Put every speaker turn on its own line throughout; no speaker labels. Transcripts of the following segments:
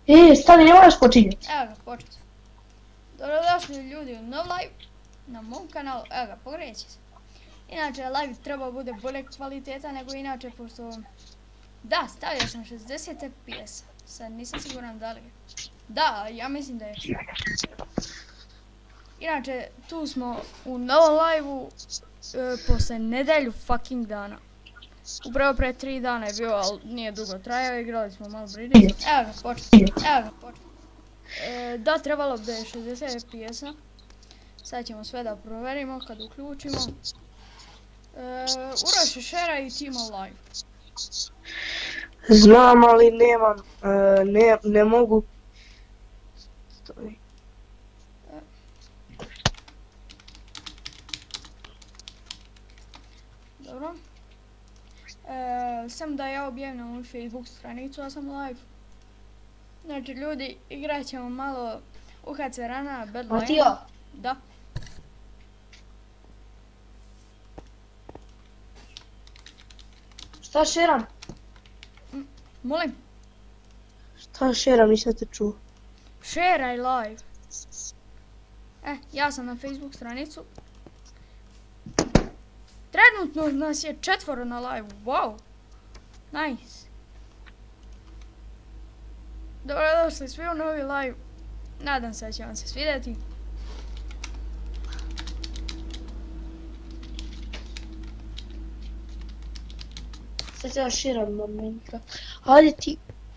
Stani, ne moraš počinjati.
Evo ga, počet. Dobrodošli ljudi u nov live na mom kanalu, evo ga, pogreći se. Inače, live treba bude bolje kvaliteta nego inače, pošto... Da, stavio sam 60 fps, sad nisam siguran da li je. Da, ja mislim da je. Inače, tu smo u novom live-u, posle nedelju fucking dana. Upravo pre 3 dana je bio, ali nije dugo trajao, igrali smo malo British. Evo ga, počet. Da, trebalo bi da je 60 fps-a. Sad ćemo sve da proverimo kad uključimo. Uroše, šera i Timo live.
Znam, ali nemam, ne mogu. Stoji.
Dobro. Samo da ja objavim na moju Facebook stranicu, a sam live. Znači ljudi, igrat ćemo malo UHC Rana, Badline.
Matio?
Da.
Šta šeram?
Molim?
Šta šeram, nisam te čuo.
Šeraj live. Ja sam na Facebook stranicu. Trenutno nas je 4 na live, wow. Nice. Dobrodošli svi u novi live. Nadam se da će vam se svidjeti.
Sad ću ja šeram momentka. Ajde ti.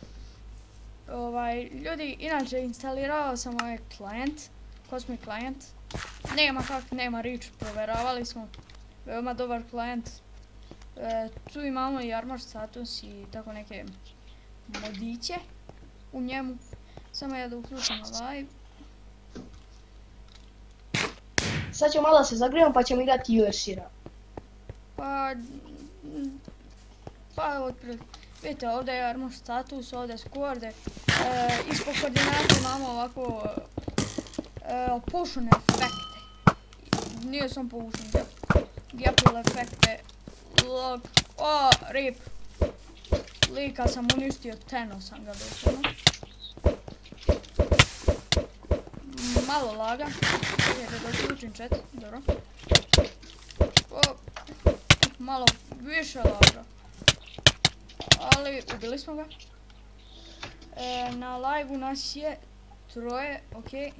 Ljudi, inače instalirao sam ovaj klijent. Cosmic klijent. Nema Reach, proveravali smo. Veoma dobar klijent. Tu imamo i Armor status i tako neke modiće u njemu. Samo ja da uključim live.
Sad ćemo malo da se zagrijemo pa ćemo igrati USC-ra.
Pa otprilike. Vidite, ovdje je Armor status, ovdje skorde. Ispod koordinata imamo ovako potion efekte. Nije sam potion, Gapil efekte. Rip. Lika sam uništio, teno sam ga doslovno. Malo laga. Vidite da uključim chat, dobro. Malo više laga. Ali ubili smo ga. Na live-u nas je 3, okej.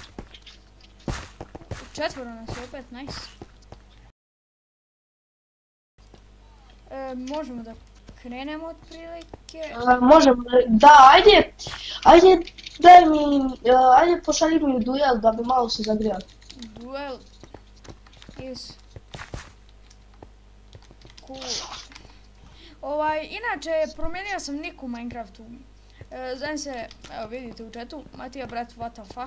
4 nas je opet, nice. Možemo da krenemo otprilike.
Možemo, da, ajde, daj mi, ajde pošalji mi duel da bi malo se zagrijali.
Duel is cool. Inače, promijenio sam nick u Minecraftu. Zovem se, evo vidite u chatu, Matija brat what the fuck.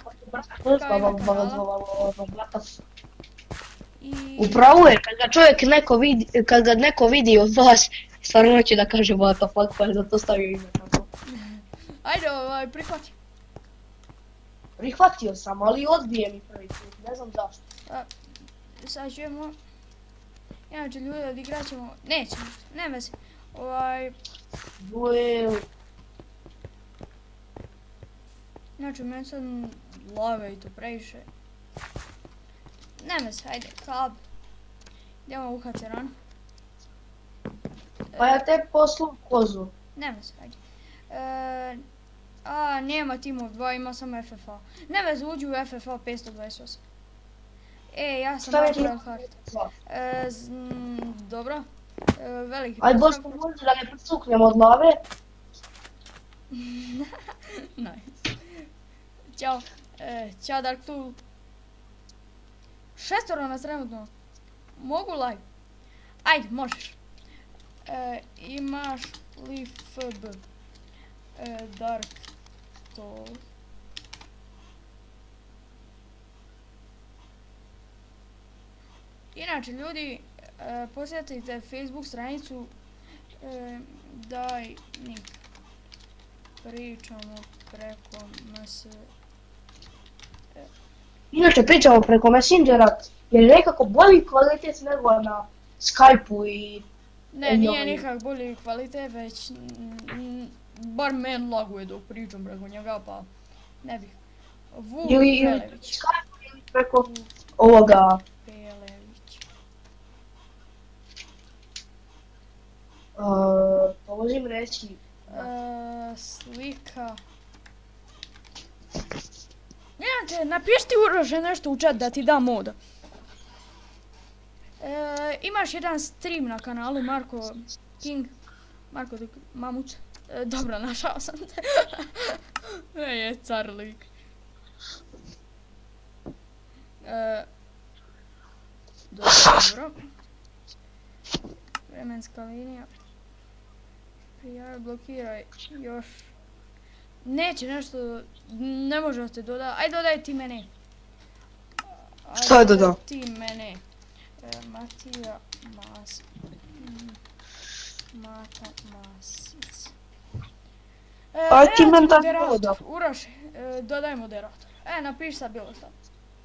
Upravo je, kad ga neko vidi od vas, stvarno će da kaže what the fuck, pa je zato stavio ime tako.
Ajde, prihvati.
Prihvatio sam, ali odbije mi prvi put, ne znam zašto.
Sad ćemo... Inače ljudi, odigrat ćemo... Nećemo, nema se.
Duel.
Znači, meni sad lave i to previše. Nema se, ajde, club. Idemo u UHC Run.
Pa ja te poslu kozu.
Nema se, ajde. Nema Teamov 2, ima samo FFA. Ne veze, uđi u FFA 528. Ja sam napravio kartu. Dobro. Veliki
Ajde, Boško, možda da ne presuknemo od lave.
Nice. Ćao. Ćao Dark Tool. 6 nas trenutno. Mogu live? Ajde, možeš. Imaš li FB? Dark Tool. Inače ljudi, posjetite Facebook stranicu Daj Nik. Pričamo preko
Inače pričamo preko Messengera, jer je nekako bolji kvalitet nego na Skype-u i...
Ne, nije nikak bolji kvalitet, već bar men laguje dok pričam preko njega, pa ne bih. Vuk
Ili
Pelević.
preko ovoga...
Pelević.
Polazim reći...
Slika. Inače, napiši ti Uroše nešto u chat da ti dam moda. Imaš jedan stream na kanalu Marko King. Marko Mamuc. Dobro, našao sam te. Je car lik. Dobro. Vremenska linija. Prijavi, blokiraj još. Neće nešto, ne može da te doda. Aj dodaj ti mene.
Što je dodao?
Ti mene. Matija Mas... Mata Masic.
Aj ti men da
moderator.
dodao.
Uroš, dodaj moderator. Napiši sad bilo šta.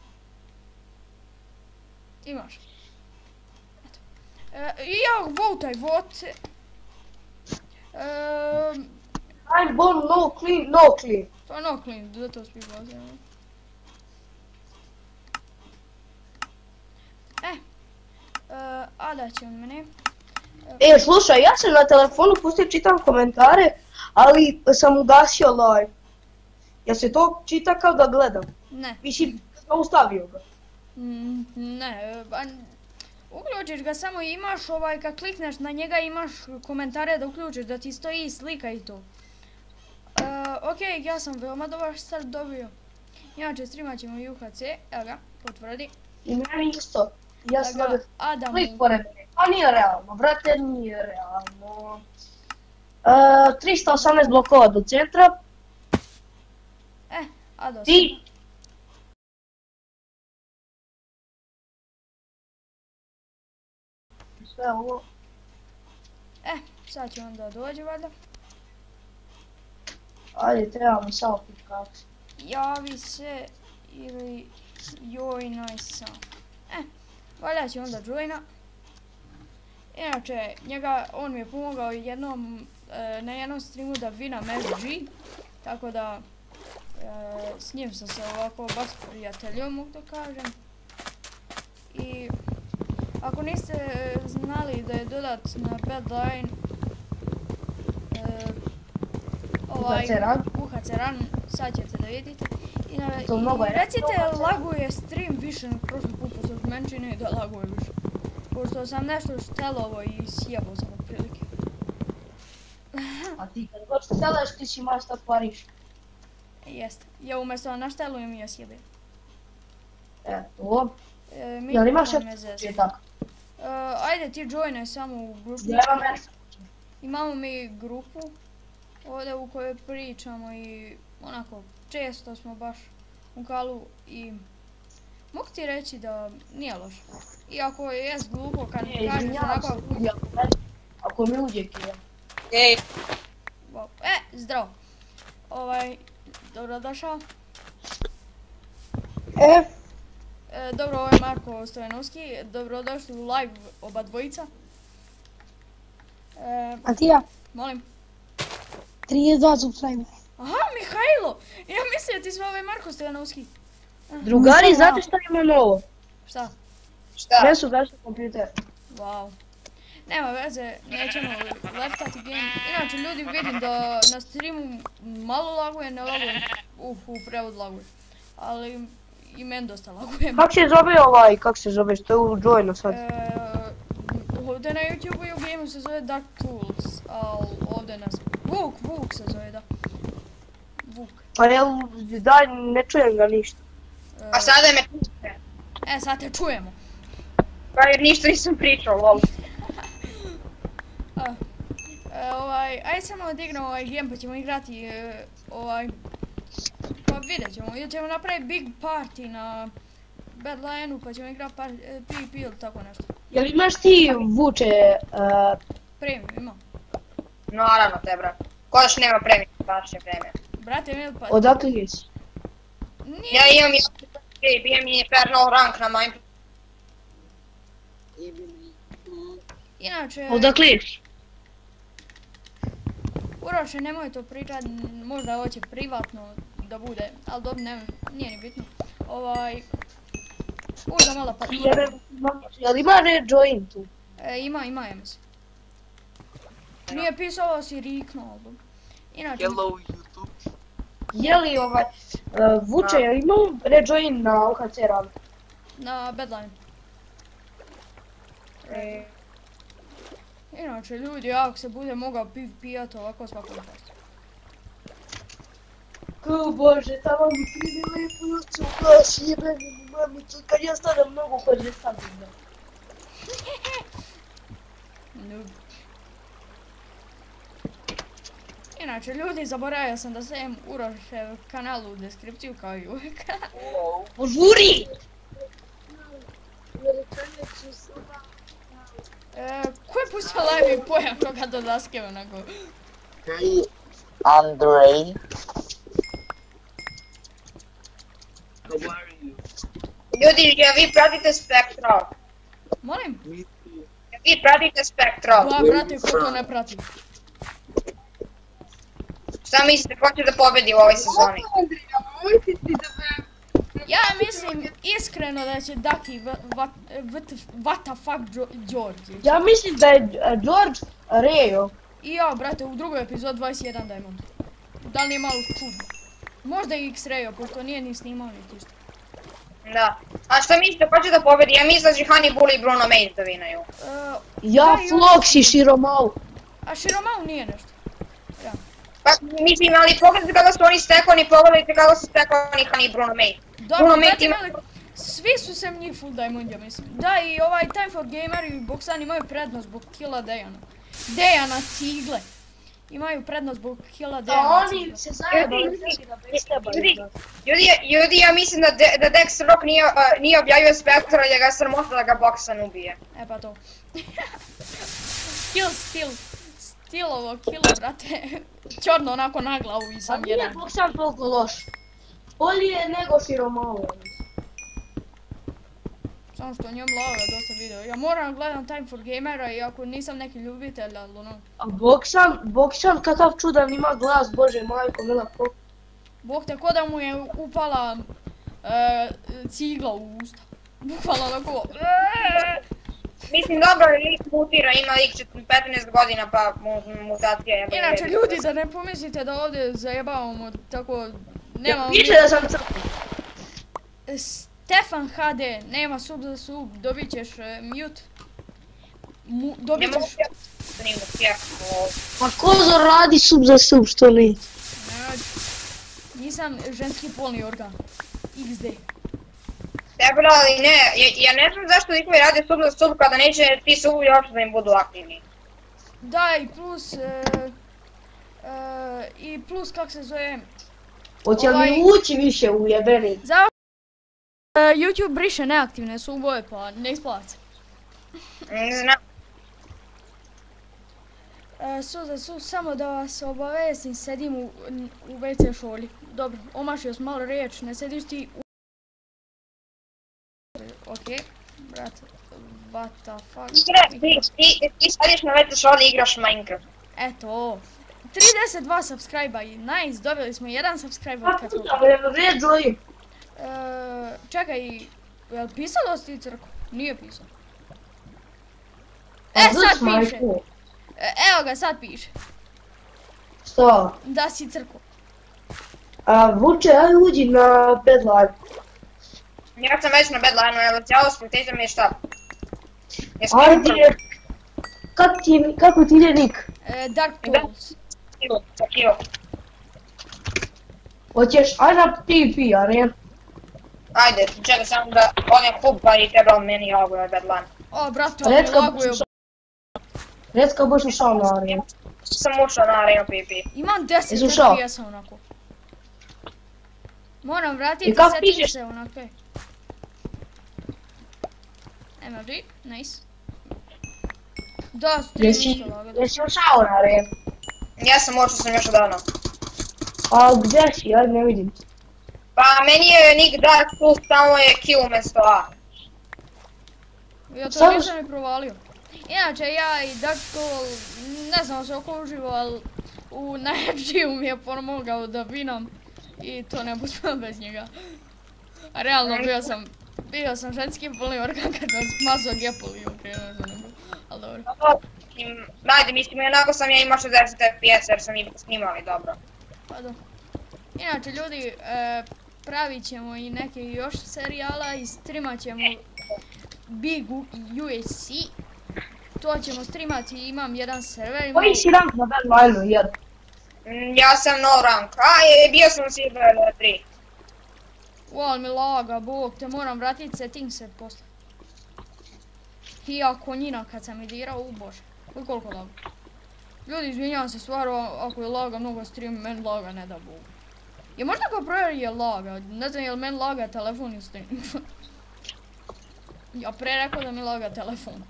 Imaš. Eto. I ja votaj, vote.
I'm born no clean.
To je no clean, zato svi glasimo. A da će on mene.
Slušaj, ja sam na telefonu pustio čitam komentare, ali sam ugasio live. Ja se to čita kao da gledam.
Ne.
Mislim, zaustavio ga.
Ne, uključiš ga samo i imaš kad klikneš na njega imaš komentare da uključiš, da ti stoji slika i to. Okej, ja sam veoma dobar start dobio. Inače streamat ćemo i UHC, evo ga, potvrdi.
I meni isto. Ja sam da
Adamu.
klik pored mene. Pa nije realno, brate, nije realno. 318 blokova do centra.
Ado sam.
I... Sve ovo.
Sad će onda dođe valjda.
Ajde, trebamo samo pikati.
Javi se ili joinaj sam. Valjda će onda joina. Inače, on mi je pomogao na jednom streamu da vinam SG. Tako da, s njim sam se ovako baš prijateljio, mogu da kažem. I ako niste znali da je dodat na Badline UHC Run, sad ćete da vidite. I recite laguje stream više nego prošli put, pošto meni čini da laguje više. Pošto sam nešto štelovo i sjebao sam otprilike.
A ti kad god štelaš ti si maš da pariš.
Jeste, ja umjesto da naštelujem ja sjebem.
Eto. Jel imaš je tako?
Ajde ti joinaj samo u grupu. Imamo mi grupu ovdje u kojoj pričamo i onako često smo baš u kalu i mogu ti reći da nije loše. Iako je glupo kad kažeš onako...
Ako mi uđe kje.
Zdravo. Dobrodošao. Dobro, ovo je Marko Stojanovski. Dobrodošli u live oba dvojica.
A ti ja?
Molim.
32 subscribe.
Aha, Mihajlo! Ja mislim da ti sve ovaj Marko Stojanovski.
Drugari, znate šta imamo ovo?
Šta?
Ne su gašli kompjuter.
Wow. Nema veze, nećemo leftati game. Inače, ljudi vidim da na streamu malo laguje, ne laguje. U prevod laguje. Ali i meni dosta laguje.
Kak se zove što je u joinu sad?
Ovdje na YouTube i u gameu se zove Dark Tools, ali ovdje nas... Vuk se zove, da. Vuk.
Pa daj, ne čujem ga ništa.
A sada me čujete.
Sad te čujemo.
Pa jer ništa nisam pričao, lol.
Ajde samo odigramo ovaj game pa ćemo igrati pa vidjet ćemo, ili ćemo napraviti big party na Badline-u pa ćemo igrati PvP ili tako nešto.
Jel imaš ti Vuče...
Premium, imam.
Naravno te, brat. Ko još nema premium, baš je premium.
Brate, mi pa...
Odakle jesi?
Ja imam imam Infernal rank na Minecraft.
Inače...
Odakle jesi?
Uroše, nemoj to pričat, možda hoće privatno da bude, ali dobro, nije ni bitno. Uzda malo pa...
Jel ima rejoin tu?
Ima, ja mislim. Nije pisao, ovo si riknuo album. Inače...
Hello YouTube.
Je li Vuče, jel ima rejoin na OKC radu?
Na Badline. Inače, ljudi, ako se bude mogao pijat ovako svakom posto.
Ko bože, tamo mi pride lepo juče u glas, jebeni mamicu, kad ja stavljam mnogo kod ne stavljam.
Noob. Inače, ljudi, zaboravio sam da stavim Urošev kanal u deskripciju kao i uvijek.
Požuri!
Ko je pustio live i pojam toga do daske onako?
Hey, Andrej. How are you?
Ljudi, jel vi pratite Spectral?
Molim?
Jel vi pratite Spectral?
Da, brate, ko to ne prati?
Šta mislite, ko će da pobedi u ovoj sezoni?
Ja mislim iskreno da će dati what the fuck George.
Ja mislim da je George Rejo.
I ja, brate, u drugoj epizod 21 Diamond. Da li nije malo čudno? Možda i X-Rayo, pošto nije ni snimao ni tišto.
Da. A šta mislite, ko će da pobedi? Ja mislim da će Hannibal i Bruno Mage da vinaju.
Ja, Flox i Shiromau.
A Shiromau nije nešto. Ja.
Pa mislim, ali pogledajte kako su oni stekoni, pogledajte kako su stekoni Hani i Bruno Mage.
Dobro, brate, svi su sem njih full diamond, ja mislim. Da, i ovaj Time for Gamer i Boksan imaju prednost zbog killa Dejana. Dejana cigle. Imaju prednost zbog killa Dejana cigle.
Oni se zajebali da bestebali.
Ljudi, ja mislim da Dex Rock nije objavio Spectra jer ga je sramota da ga Boksan ubije.
E pa to. Stilovo kilo, brate. Čorno onako na glavu i sam jedan.
A nije Boksan toliko loš. Bolji je nego Shiromau.
Samo što njom lava dosta video. Ja moram gledam Time for Gamera iako nisam neki ljubitelj, ali ono...
A Boksan kakav čudan ima glas, bože majko, mila ko...
Bog te, ko da mu je upala cigla u usta. Bukvalno onako...
Mislim, dobro, lik mutira, ima lik 15 godina pa mutacija je...
Inače, ljudi, da ne pomislite da ovdje zajebavamo tako...
Piše da sam crkva.
Stefan HD, nema sub za sub, dobit ćeš mute. Dobit ćeš...
Pa ko radi sub za sub, što ne?
Nisam ženski polni organ. XD.
Dobro, ali ne, ja ne znam zašto likovi rade sub za sub kada neće ti subovi uopšte da im budu aktivni.
Da, i plus kak se zove...
Hoće li ući više u jebeni?
YouTube briše neaktivne subove pa ne isplati se.
Znam.
Samo da vas obavijestim, sedim u WC šolji. Dobro, omašio sam malo riječ, ne sediš ti u... Okej, brate, what the fuck.
Ti sediš na WC šolji i igraš Minecraft.
Eto, 32 subscribe-a i nice, dobili smo jedan subscribe od kad smo...
Rejoin.
Čekaj, je li pisalo si ti crku? Nije pisalo. Sad piše. Evo ga, sad piše.
Što?
Da si crku.
Vuče, aj uđi na Badline.
Ja sam već na Badline, evo cijelo spotite mi šta.
Ajde, kako ti ide nik?
Dark Tools.
Kilo.
Hoćeš, aj na TP, a ne?
Ajde, čekaj samo da odem hub pa i trebalo meni laguje Badline.
O, brate, on mi laguje.
Reci kao boš ušao na arenu.
Sam ušao na arenu PP.
Imam 10 FPS-a onako. Moram vratiti settinge onako. MFG, nice. Da, stream isto lagao.
Jesi ušao na arenu?
Ja sam ušao još odavno.
A gdje si, ja ne vidim.
Pa meni je nick Dark Tools, tamo je Q umjesto A.
Ja to nisam ni provalio. Inače, ja i Dark Tool, ne znam se oko uživo, ali na FG-u mi je pomogao da vinam i to ne budem bez njega. A realno bio sam ženski polni organ kad vas mazo gepoli u prijenosu, ali dobro.
Ajde, mislim, onako sam ja imao 60 FPS jer sam snimali dobro.
Pa dobro. Inače ljudi, pravit ćemo i neke još serijala i streamat ćemo Big USC. To ćemo streamati, imam jedan server.
Koji si rank na Badlineu, jer?
Ja sam no rank, bio sam u Silver 3.
Wall mi laga, bog te, moram vratit settingse posle. Hija konjina kad sam idirao, bože. Koliko laga. Ljudi, izvinjavam se stvarno, ako je laga mnogo stream, meni laga ne da bog. Je možda kao provjeri je laga, ne znam je li meni laga telefon ili stream. Ja pre rekao da mi laga telefon.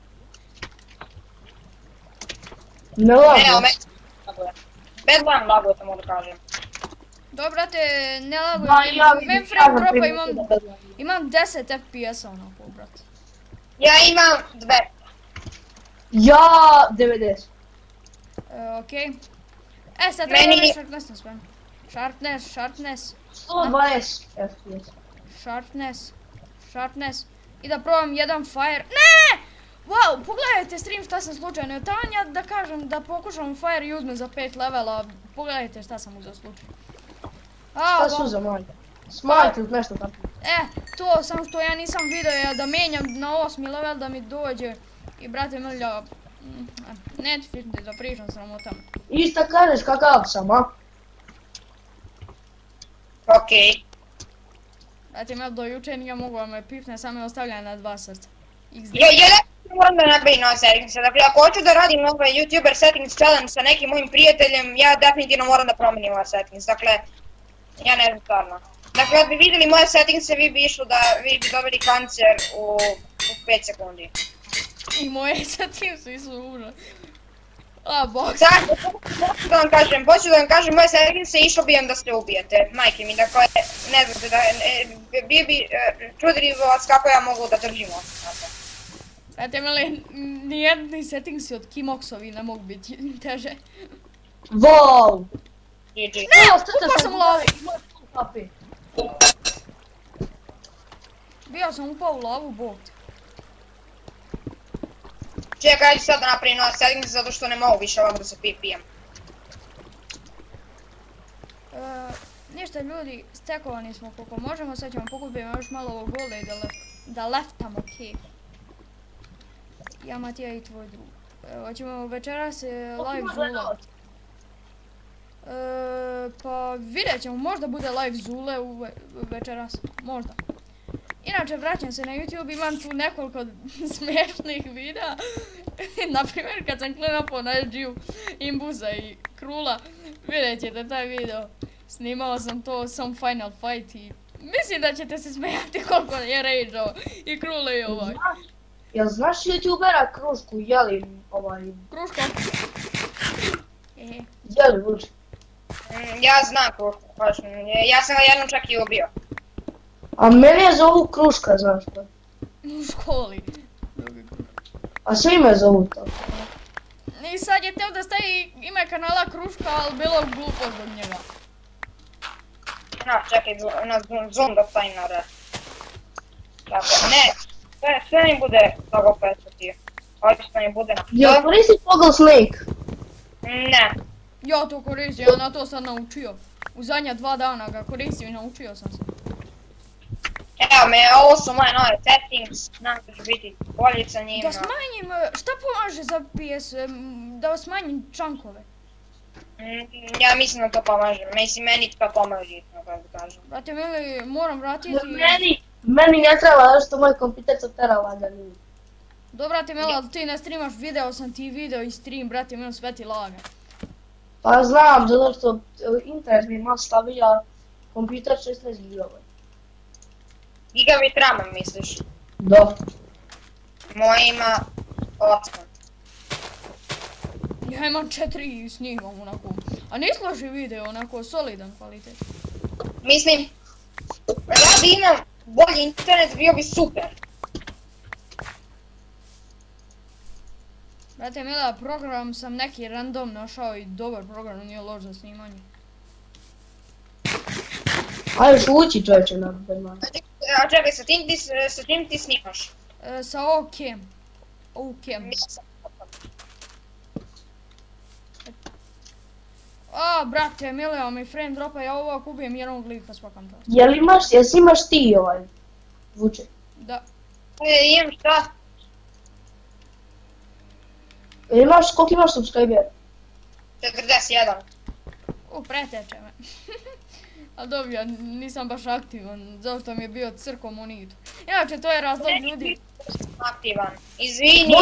Ne laga.
Ne, Badline laguje, to mogu da kažem.
Dobro, brate, ne lagujem,
Ja
meni frame dropa imam 10 FPS-a onako, brate.
Ja imam 2.
Ja 90.
Okej. Sad treba da sharpness na sve. Sharpness.
120 FPS.
Sharpness. I da probam jedan fire. Ne! Wow, pogledajte stream šta sam slučajno. Tanja da kažem da pokušam fire i uzmem za 5 levela. Pogledajte šta sam uzeo slučajno.
Šta su za manje? Smajte ili nešto tako.
To samo što ja nisam video da menjam na 8. level da mi dođe. I brate mrlja, Netflix da pričam sramotam.
Ista kažeš kakav sam, a?
Okej.
Brate mrlja, do juče nije mogla me pipne, sam me ostavljala na 2 srca.
Ja moram da napravim nove settingse, dakle ako hoću da radim ovaj YouTuber settings challenge sa nekim mojim prijateljem, ja definitivno moram da promenim ovaj settings, dakle, ja ne znam stvarno. Dakle, kad bi vidjeli moje settingse, vi bi dobili kancer u 5 sekundi.
I moje settingse su užas. A, bok.
Hoću da vam kažem, moje settingse išlo bi vam da se ubijete, majke mi, dakle, ne znate da, čudili vas kako ja mogu da držim osnovno.
Znate, mali, nijedni settingsi od Kimoxovi ne mogu biti teže.
Wow!
GG.
Ne, upao sam u lavu. Bio sam upao u lavu, bog.
Čekaj, ja ću sad da napravim nove settingse zato što ne mogu više ovako da se pipijem.
Ništa ljudi, stekovani smo koliko možemo, sad ćemo pokupiti još malo ovog golda i da leftamo cave. Ja, Matija i tvoj drug. Hoćemo večeras live Zula. Pa vidjet ćemo, možda bude live Zule večeras, možda. Inače, vraćam se na YouTube, imam tu nekoliko smiješnih videa. Naprimjer, kad sam klinapao na SG-u Imbuza i Krula, vidjet ćete taj video. Snimao sam to, some final fight i mislim da ćete se smijati koliko je rage'ao i Krule i ovaj.
Jel znaš YouTubera Krušku, jeli ovaj...
Kruško?
Jeli Vuči?
Ja znam Krušku, ja sam ga jednom čak i ubio.
A mene zovu Kruška, znaš to?
U školi.
A svi me zovu to.
I sad je teo da stavi ime kanala Kruška, ali bilo glupo zbog njega.
Čekaj, na zoom da stavim na red. Dakle, ne, sve mi bude toga petati. Hoće što mi bude na...
Jel koristi Toggle Snake?
Ne.
Ja to koristim, ja na to sam naučio. U zadnja 2 dana ga koristim i naučio sam se.
Evo me, ovo su moje nove settings, nadam se da ću biti bolji sa njima.
Da smanjim, šta pomaže za PS, da smanjim čankove?
Ja mislim da to pomaže, mislim meni to pomaže, kako da kažem.
Brate, mili, moram vratiti...
Meni ne treba, zato što moj kompjuter sa teralaga.
Dobro, brate, mili, ali ti ne streamaš, video sam ti video i stream, brate, mili, sve ti laga.
Pa znam, zato što internet mi ima stavija kompjuter 16 GB.
Gigabit RAM misliš?
Da.
Moje ima 8.
Ja imam 4 i snimam onako, a ne složi video, onako solidan kvalitet.
Mislim, ja bi imam bolji internet, bio bi super.
Brate mila, program sam neki random našao i dobar program, nije loš za snimanje.
Ajde šući čovječe na Bedman.
A čekaj, sa čim ti snimaš?
Sa Okem. Okem. A, brate, milio mi frame dropa, ja ovak ubijem jednog lika svakam času.
Jesi imaš ti ovaj Vuče?
Da.
Imam šta?
Koliko imaš subscriber?
41.
Preteče me. Ali dobro, ja nisam baš aktivan, zato mi je bio crko monitor. Inače, to je razlog ljudi.
Aktivan. Izvini.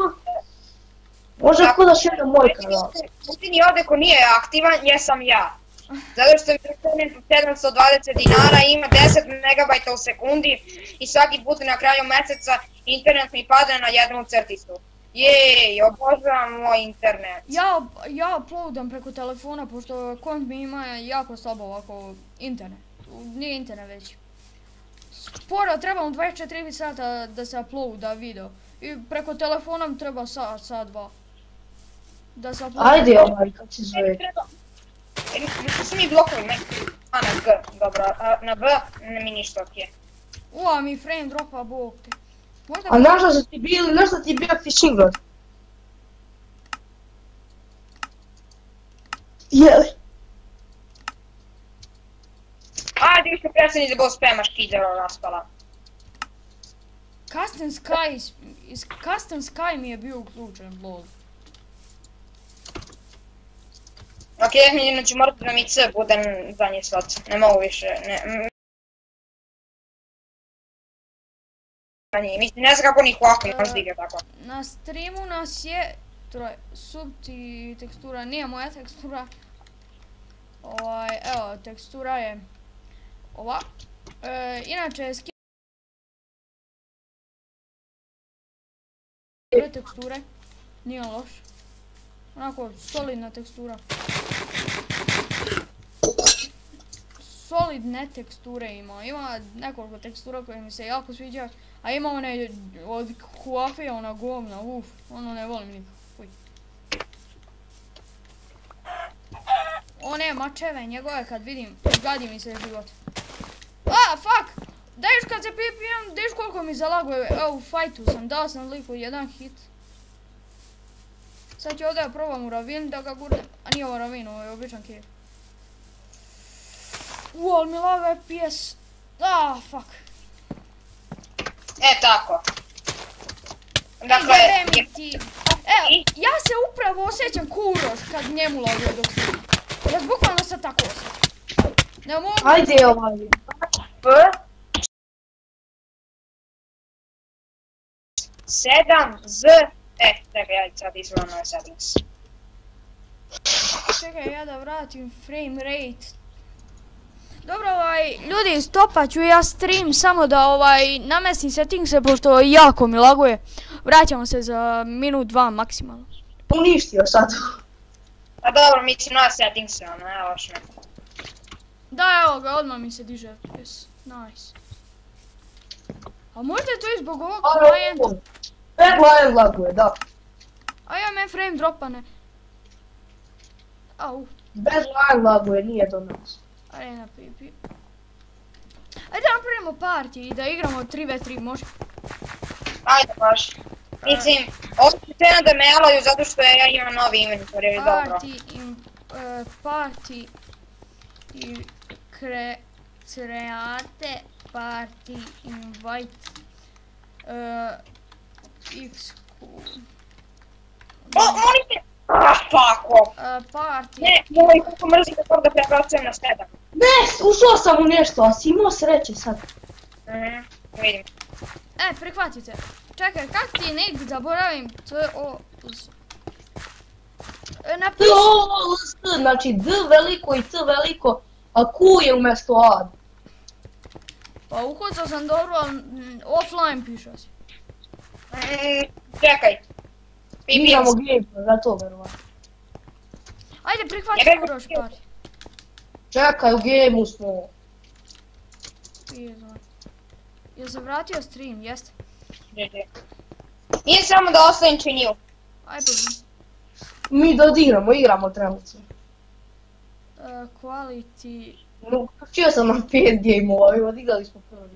Može ko da šera moj kanal.
Izvini ovdje ko nije aktivan, jesam ja. Zato što mi internet od 720 dinara ima 10 megabajta u sekundi i svaki put na kraju mjeseca internet mi pada na jednu crticu. Jej, obožavam moj internet.
Ja uploadam preko telefona, pošto kont mi ima jako slabo ovako internet. Nije internet već. Sporo, treba mu 24 sata da se uploada video. I preko telefona mi treba sat, dva. Da se uploada.
Ajde ovaj, kako se zove.
Što su mi blokovi? A, na G, dobro, na B mi ništa okej.
Ua, mi frame dropa, bog te.
A znaš da ti bio fishing rod? Jeli?
Ajde više preseni za boss spamaš kidero raspala.
Custom Sky mi je bio uključen, lol.
Okej, inače morate da mi C budem zadnji slot, ne mogu više, mislim, ne znam kako njih ovako ne možda igra tako.
Na streamu nas je subti tekstura, nije moja tekstura. Evo, tekstura je ova. Inače, teksture, nije loš. Onako, solidna tekstura. Solidne teksture ima nekoliko tekstura koje mi se jako sviđa, a ima one od Huawei, ona govna, ono ne volim nikako, fuj. One mačeve njegove kad vidim, gadi mi se život. A, fuck! Daješ kad se pipijem, daješ koliko mi zalaguje, evo u fajtu sam, dao sam liku jedan hit. Sad ću ovdje probam u ravin da ga gurnem, a nije ovo ravin, ovo je običan cave. Ali mi laga FPS. Fuck.
Tako. Dakle,
evo, ja se upravo osjećam kuroš kad njemu laguje dok snimam. Ja bukvalno se tako osjećam. Ne mogu...
Ajde ovaj.
P 7 Z. Čekaj, ja sad izvojam ove settings.
Čekaj, ja da vratim frame rate. Dobro, ljudi, stopat ću ja stream samo da namestim settingse, pošto jako mi laguje. Vraćamo se za minut, dva maksimalno.
Uništio sad.
Pa dobro, mislim na settingse, ono, evo još ne.
Da, evo ga, odmah mi se diže FPS. Nice. A možda je to i zbog ovog klijenta.
Bedline laguje, da.
A ja me frame dropane. Au.
Bedline laguje, nije do nas.
Arena pipi. Ajde da napravimo party i da igramo 3v3, može?
Ajde baš. Mislim, osim cena da me alaju zato što ja imam novi inventor, je dobro.
Party i kreate party invite xq.
Molim te! Fuck!
Party.
Ne, moj, kako mrzim da prebacujem na 7.
Ne, ušao sam u nešto, a si imao sreće sad.
Vidim.
Prihvatite. Čekaj, kak ti negdje zaboravim T-O-Z. Napiši.
T-O-Z, znači D veliko i T veliko, a Q je umjesto A.
Pa ukucao sam dobro, ali offline pišao si.
Čekaj.
Igramo game, zato verovatno.
Ajde, prihvati kuroš party.
Čekaj, u gameu smo.
Jel se vratio stream, jeste?
Nije samo da ostavim činiju.
Aj pozdrav.
Mi da igramo trenutno.
Quality...
Učio sam na 5 game-ova i odigrali smo prvi.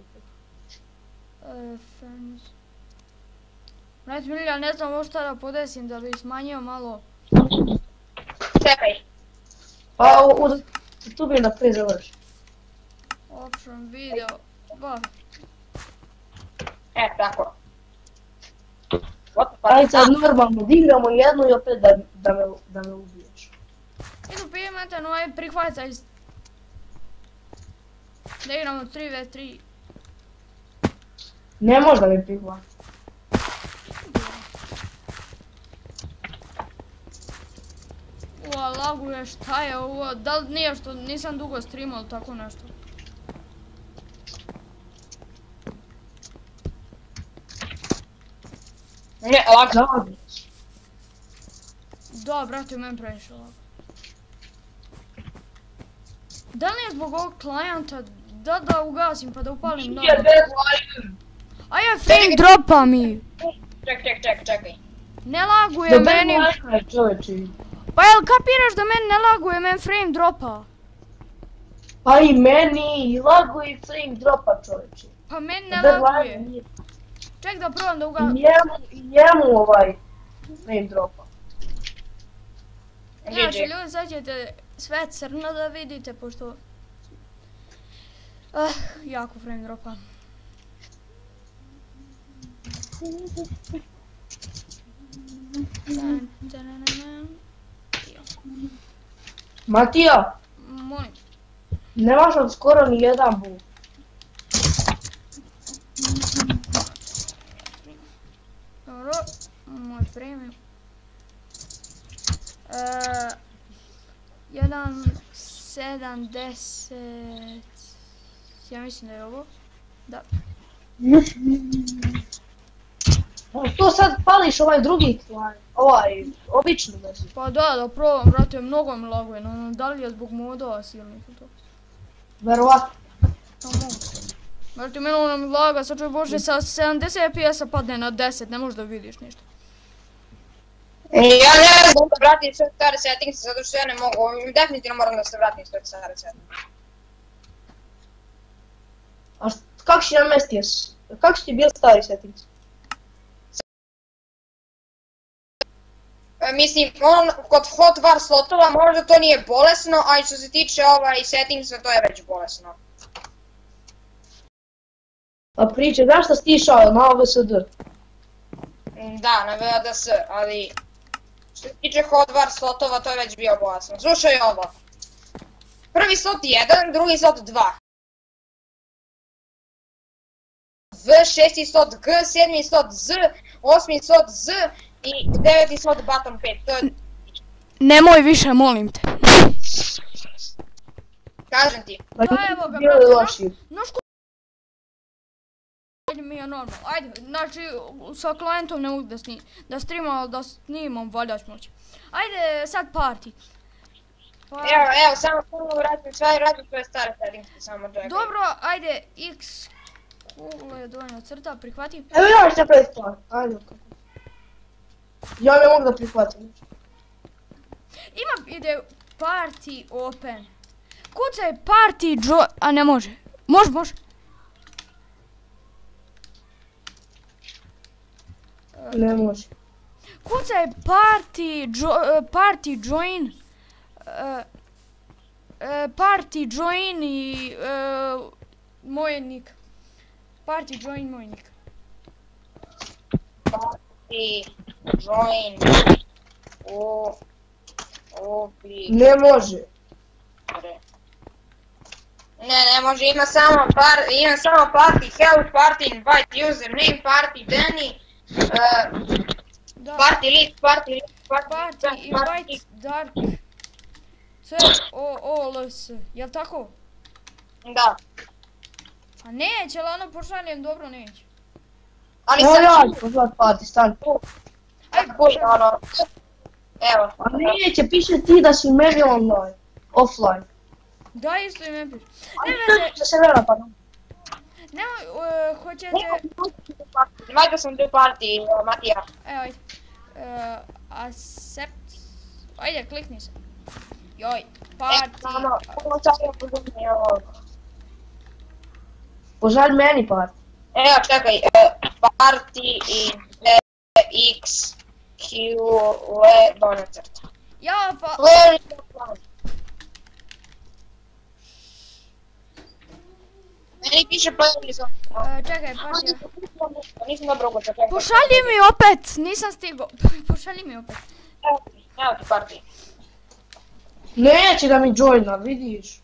Fans... Znači Milja, ne znam ovo šta da podesim da bi smanjio malo...
Čekaj.
Pa tu bi na 5 završi.
Option video... Ba.
Tako.
Ajde sad normalno, odigramo jednu i opet da me ubiješ.
Idu pijemete, no aj prihvataj. Da igramo 3v3.
Ne može da mi prihvati.
Ua, laguje, šta je ovo? Da li nije što nisam dugo streamao ili tako nešto?
Ne, lagno.
Da, brate, meni previše lago. Da li je zbog ovog klijenta da ugasim pa da upalim novo? A ja frame dropa mi!
Čekaj.
Ne laguje meni... Pa jel kapiraš da meni ne laguje, meni frame dropa?
Pa i meni, i laguje i frame dropa čovječe.
Pa meni ne laguje. Ček da probam da ugasim.
I njemu frame dropa.
Inače ljudi, sad ćete sve crno da vidite, pošto... jako frame dropa.
Matija,
Molim.
nemaš od skoro ni jedan bug.
Dobro, moj frame. 1, 7, 10... Ja mislim da je ovo. Da.
To sad pališ ovaj drugi klaj, ovaj obični verziju.
Pa da probam, brate, mnogo mi laguje, no da li je zbog modova silnih to?
Verovatno.
To mogu. Brate, meni ono mi laga, sad čuj bože, sa 70 FPS-a padne na 10, ne možeš da vidiš ništa.
Ja ne znam da vratim sve stare settings, zato što ja ne mogu, definitivno moram da se vratim sve stare settings.
A kako si namestio? Kako si ti bil stari settings?
Mislim, kod hotbar slotova možda to nije bolesno, a i što se tiče settingsa to je već bolesno.
A priča, znaš šta si ti išao na OVSD?
Da, na VDS, ali što se tiče hotbar slotova to je već bio bolesno. Slušaj ovo. Prvi slot 1, drugi slot 2. V, 6. slot G, 7. slot Z, 8. slot Z i 9. slot button 5. To je...
Nemoj više, molim te.
Kažem ti.
Pa evo ga, brate, znaš ko... Ajde mi je normalno, ajde, znači sa klijentom ne mogu da streamam, ali da snimam, valjda ću moći. Ajde, sad party.
Evo, samo vratim sve stare settings, samo čekaj.
Dobro, ajde, X, je dovoljno crta, prihvati.
Evo ja ću napraviti stvar, ajde kako. Ja ne mogu da prihvatim.
Ima ide party open. Kucaj party a ne može. Može.
Ne može.
Kucaj party join. Party join i moj nick. Party join moj nick.
Party join.
Ne može.
Ne može, ima samo party help, party invite, username, party Danny, party list, party
invite dark C-O-O-L-S, jel' tako?
Da.
A neće, ali ono pošaljem, dobro neće.
Ali
sad
sad
ću pozvat party, stani.
Ajde,
evo.
A neće, piše ti da si meni online, offline.
Da, isto i me piše.
Da se vera pa.
Nemoj, hoćete...
Nemoj da sam do party, Matija.
Evo, ajde. Accept. Ajde, klikni se. Joj, party.
Ovo sad je pozornije ovo.
Požalj meni part.
Evo, čekaj, party i x q le donacrt.
Ja, pa...
Where is the plan? Meni piše player is on.
Čekaj, partija.
Nisam dobro ugoća, čekaj.
Pošalji mi opet, nisam stigo. Pošalji mi opet.
Evo ti party.
Neće da mi joina, vidiš.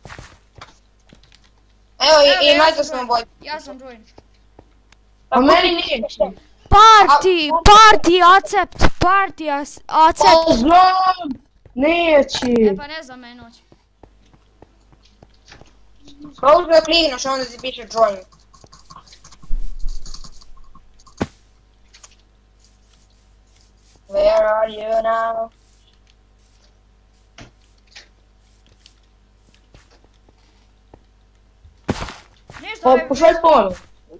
Evo
Evo,
i
ja
najto
sam
smo
join.
bolji.
Ja sam join.
A meni neće.
Party, accept.
O, znam! Neće.
Pa ne znam meni hoće.
Pa uzme kliknuš, onda ti piše join. Where are you now?
Ništa,
Pa pošalj ponovno.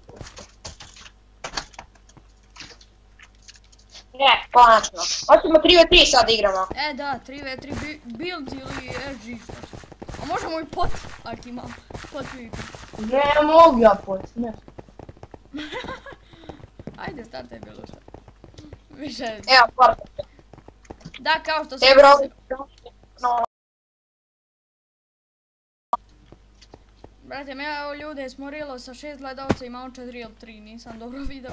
Ne, konačno. Hoćemo 3v3 sad igramo.
Da, 3v3 build ili SG. A možemo i pot, ako imam. Pot vidim.
Ne mogu ja poći, ne.
Ajde, startaj bilo što. Više.
Evo, party.
Da, kao što sam...
Bro. No.
Brate, ja ljude smorilo sa 6 gledalca, imam 4 ili 3, nisam dobro video.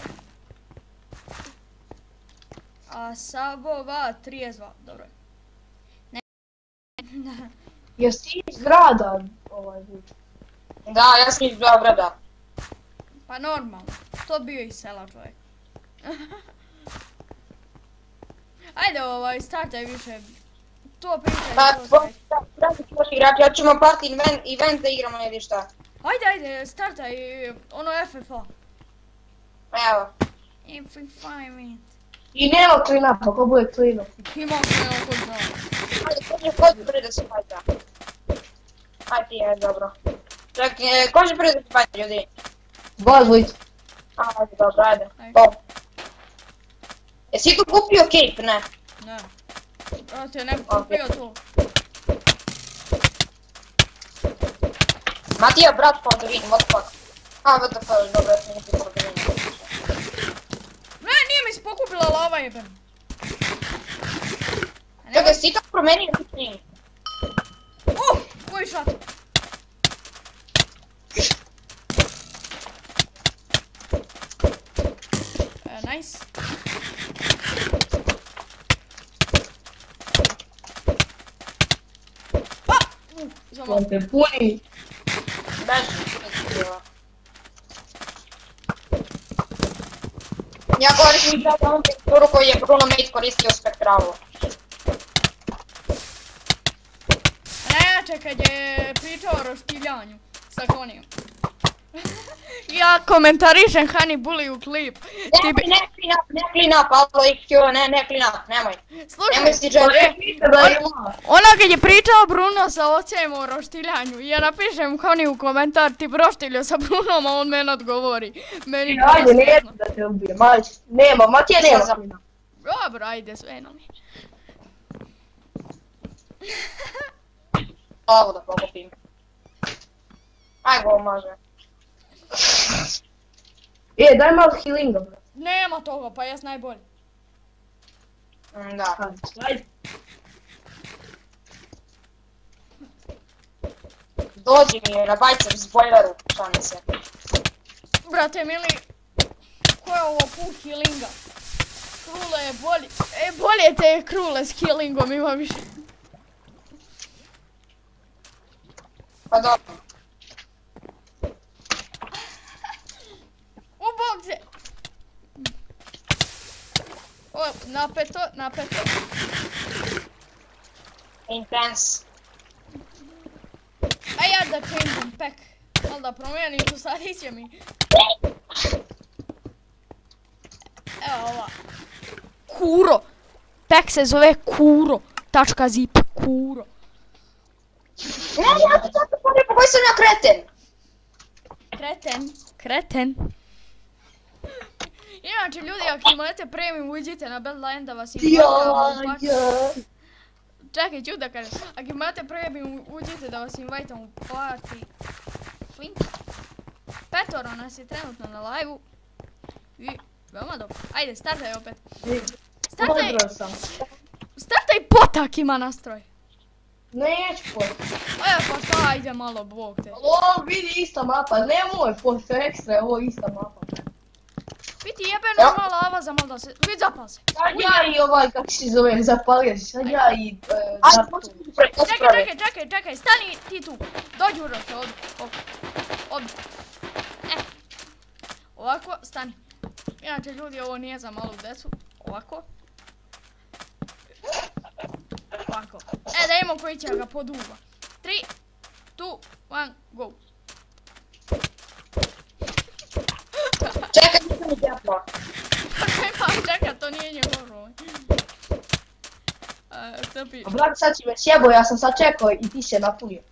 A Sabova 32, dobro je. Ne.
Jesi ti iz grada ovaj bud?
Da, ja sam iz Beograda.
Pa normalno, to bio iz sela čovjek. Ajde, startaj više. To pričaj.
Brate, ćemo igrati, ja ćemo party event da igramo ili šta.
Ajde, startaj ono FFA.
Evo.
FFA mi.
I nema clean-upa, ko bude clean-up?
Imam se oko zna.
Ajde, ko će prvi da se fajta? Aj ti je, dobro. Čekaj, ko će prvi da se fajta, ljudi?
Dva dvojica.
Ajde, dobro, ajde.
Ajde.
Top. Jesi tu kupio cape, ne?
Ne. Brate, ne kupio to.
Matija, brat, pa da vidim, what the fuck. What the fuck, dobro, ja sam nisi pa da vidim.
Ne, nije mi se pokupila lava jebem.
Čekaj, si to promenio nickname?
Koji šat? Nice. Samo.
On te puni.
Ja koristim sad ovom teksturu koju je Bruno Mate koristio Spektralu.
Ne, kad je pričao o roštiljanju sa konijom. Ja komentarišem Hani Bully u klip.
Ne clean up, alo IQ, ne clean up, nemoj.
Slušaj,
Nemoj si dželiti.
ona kad je pričao Bruno sa ocejem o roštiljanju, ja napišem Hani u komentar ti roštiljo sa Brunom, a on meni odgovori. Meni
Ajde, neću da te ubijem, nema, Matija nema clean-up.
Dobro, ajde, sve nam je.
Ovo da pokupim. Aj go, može.
Daj malo healinga, bro.
Nema toga, pa jes najbolji.
Da.
Ajde.
Dođi mi na bajcem s bojleru, šalim se.
Brate mili, ko je ovo pun healinga? Krule je bolji. Bolje te je Krule s healingom, ima više.
Pa dobro.
U bok se! O, napeto.
Intense.
A ja da change'em pack. Ali da promijenim tu sad iće mi. Evo ova. Kuro. Pack se zove Kuro.zip. Kuro.
Ne, ja ti tako pone, pa koji sam ja kreten?
Kreten. Inače ljudi, ako imate premium, uđite na Bedline da vas invitamo u party. Čekaj, ću da kažem. Ako imate premium, uđite da vas invitamo u party. Flink. Petoro nas je trenutno na live-u. I veoma dobro. Ajde, startaj opet. Startaj potak ima nastroj.
Neću potak.
Pa šta, ajde malo, bog te.
O, vidi ista mapa, nemoj pošto ekstra, ovo je ista mapa.
Biti jebeno malo avaza, malo da se... Vid, zapal se.
Sad ja i ovaj, kako se zove, zapalio si, sad ja i...
Čekaj, stani ti tu. Dođi Uroše, ovdje. Ovako, stani. Inače ljudi, ovo nije za malu decu. Ovako. Da imamo koji će ga poduva. 3, 2, 1, go.
Čekaj, nisam mi djepla.
Čekaj, to nije njegov rol. Šta piše?
Brat, sad si me sjebo, ja sam sad čekao i ti se napunio.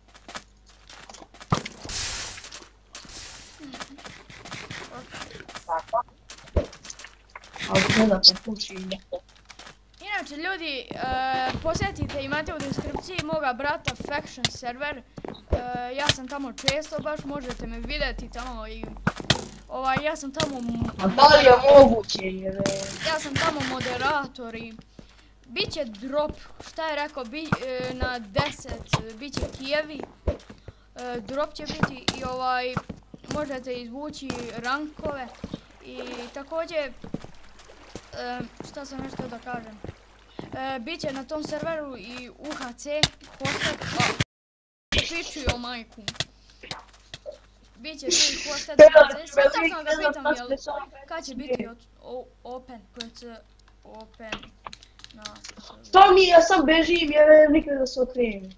Ali ne da te puši i neko.
Inače ljudi, posjetite, imate u deskripciji moga brata Faction server. Ja sam tamo često, baš možete me vidjeti tamo i... ja sam tamo...
A da li je moguće jer...
Ja sam tamo moderator i... Biće drop, šta je rekao, na 10 biće kijevi. Drop će biti i možete izvući rankove. I također... Šta sam nešto da kažem. Biće na tom serveru i UHC, hosted, pričuju majku. Biće tu i hosted UHC, sad tako ga pitam kad će biti open, PC, open na...
Što mi, ja sam bežim jer nikad da se okrenem.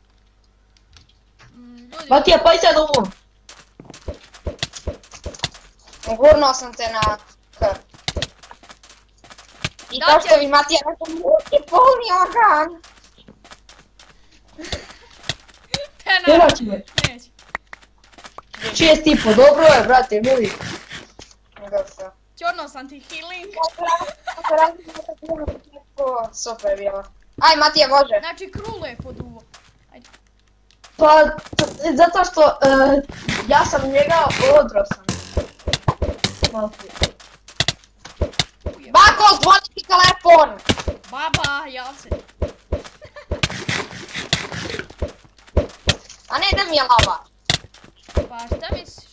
Matija, pa i sad ovo.
Gurnuo sam te na K. I to što bi Matija rekao, multipolni organ.
Ne naći me.
Neće.
6,5, dobro je, brate, mili.
Čorno sam ti healing.
Super je bilo. Aj, Matija, može.
Znači, Krulo je pod uvo.
Pa, zato što ja sam njega odrao sam. Malo prije.
Bako, zvoni ti telefon!
Baba, jav se.
A ne, da mi je lava.
Pa šta misliš?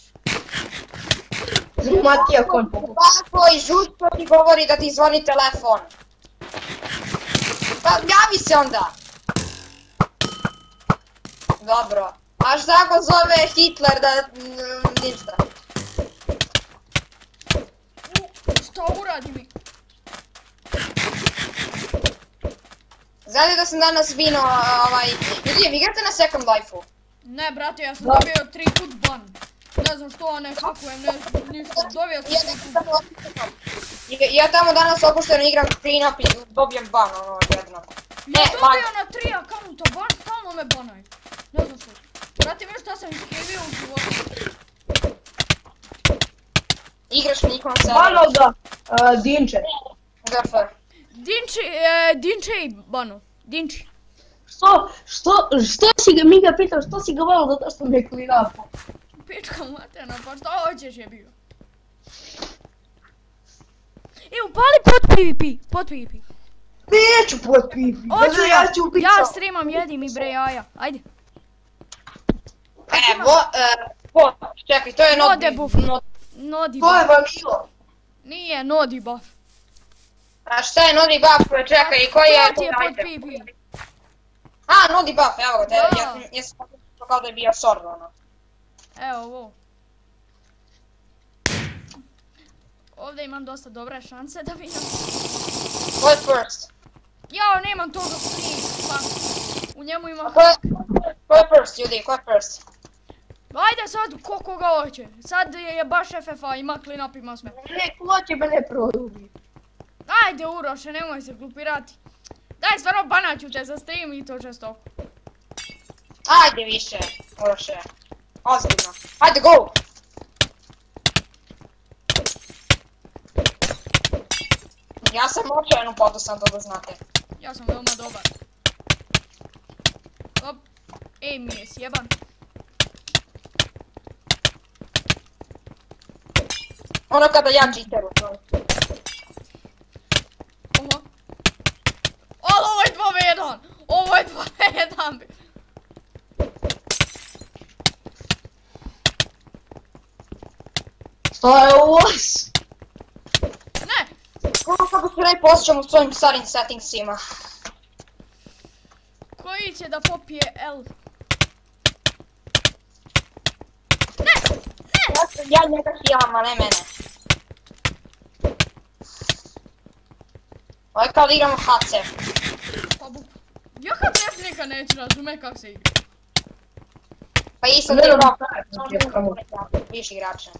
Matija kon pokup.
Bako i žutko ti govori da ti zvoni telefon. Pa javi se onda. Dobro. A šta ako zove Hitler da... ništa.
Šta uradi mi?
Znate da sam danas vino, ljudi, vi igrate na Second Life-u?
Ne, brate, ja sam dobio 3 put ban. Ne znam što, ne kako je, ništa, dobio sam 3 put ban.
Ja tamo danas opušteno igram clean up i dobijem ban, ono, jedno.
Ja dobio na 3 akaunta ban, stalno me banaju. Ne znam što. Brate, viš šta sam iskrivio u životu.
Igraš nikom server.
Bano ga, Dinče.
GF.
Dinče i bano. Dinči.
Što si ga, mi ga pitao, što si ga bano zato što me klinapo?
Pička materna, pa šta hoćeš je bio? Upali pod PvP.
Neću pod PvP.
Hoću
ja ću ubit
ja
sam.
streamam, jedim i bre jaja, ajde.
Čekaj, to je
No
not
debuff. No
To je
debuff.
vanilo.
Nije no debuff.
A šta je nodi buff, čekaj, i koji je...
To ti je pod PvP.
A, nodi buff, evo ga,
Da.
ja sam to kao da je bio sword, ono.
Evo ovo. Ovdje imam dosta dobre šanse da vidim.
Ko je first?
Jao, nemam toga free, pa u njemu ima...
Ko je first, ljudi, ko je first?
Ajde sad, ko koga hoće. Sad je baš FFA, ima clean up, ima sve.
Ne, ko će me ne produbi.
Ajde Uroše, nemoj se glupirati. Daj, stvarno banaću te za stream i to često.
Ajde više, Uroše. Ozbiljno. Ajde, go! Ja sam očajan u podu, sam to da znate.
Ja sam veoma dobar. Op, mi je sjeban.
Ono kada ja cheateru, to.
Oho. Ali ovo je 2v1! Ovo je 2v1!
Šta je ovo?
Ne!
Kako se ne posjećam u svojim starim settingsima.
Koji će da popije L? Ne! Ne!
Ja njega hilam, a ne mene. Ovo je kao da igramo HC.
Pa bu... Ja kad se nikad neću razume kak se igra.
Pa isto da
Ne,
igramo više igrača.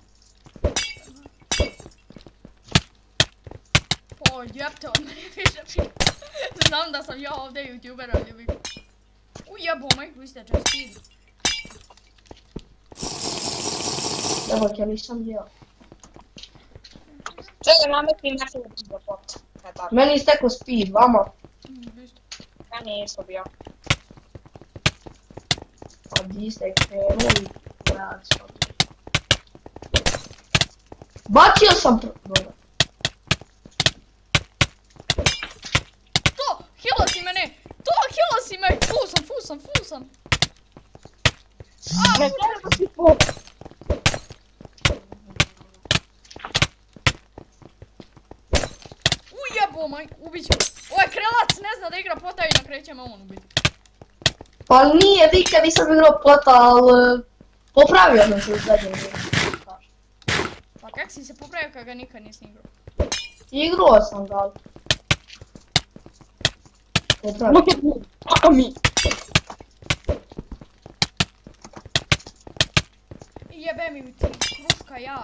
O, jebte, on mene više pita. Znam da sam ja ovdje youtuber, ali vi... Ujebo, moj, vi ste just speed.
Nemojte, nisam bio.
Čekaj, nametim nešto za pot. Ne tako.
Meni istekao speed, vama.
Isto.
Ja nije isto bio.
Pa di ste krenuli, gledat sam. Bacio sam dobro.
To! Hilo si mene! To! Hilo si me! Full sam!
Ne treba da si pot.
Ujebo, majku, ubit ću. Ovaj krelac ne zna da igra pota i nakreće me on ubiti.
Pa nije, nikad nisam igrao pota, ali... Popravio sam se u zadnjem igru.
Pa kak si se popravio kad ga nikad nisi igrao?
Igrao sam ga, ali... Popravio.
Mi.
Jebe mi ti kruška ja.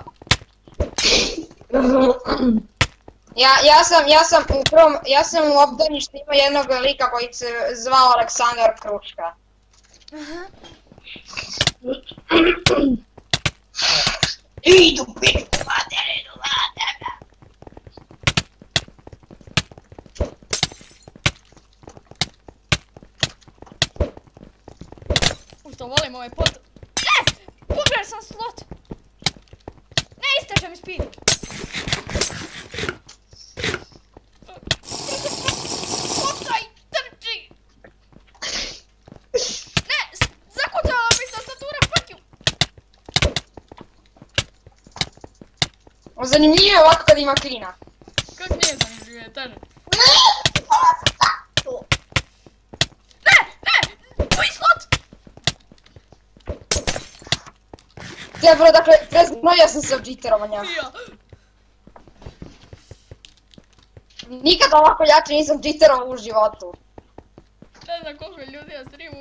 Ja sam u obdaništu imao jednog lika koji se zvao Aleksandar Kruška.
Idu pitu,
Što volim ovaj pot... Ne! Pogledaj sam slot! Ne, isteče mi speed! Potaj, trči! Ne! Zakucala mi se tastatura, fuck you!
Zanimljivo je ovako kad ima klina.
Kak nije zanimljivije, teže? Koji slot?
Ja bro, dakle, preznojio sam se od cheaterovanja.
Ja.
Nikad ovako jače nisam cheaterovao u životu.
Ne znam koliko ljudi na streamu.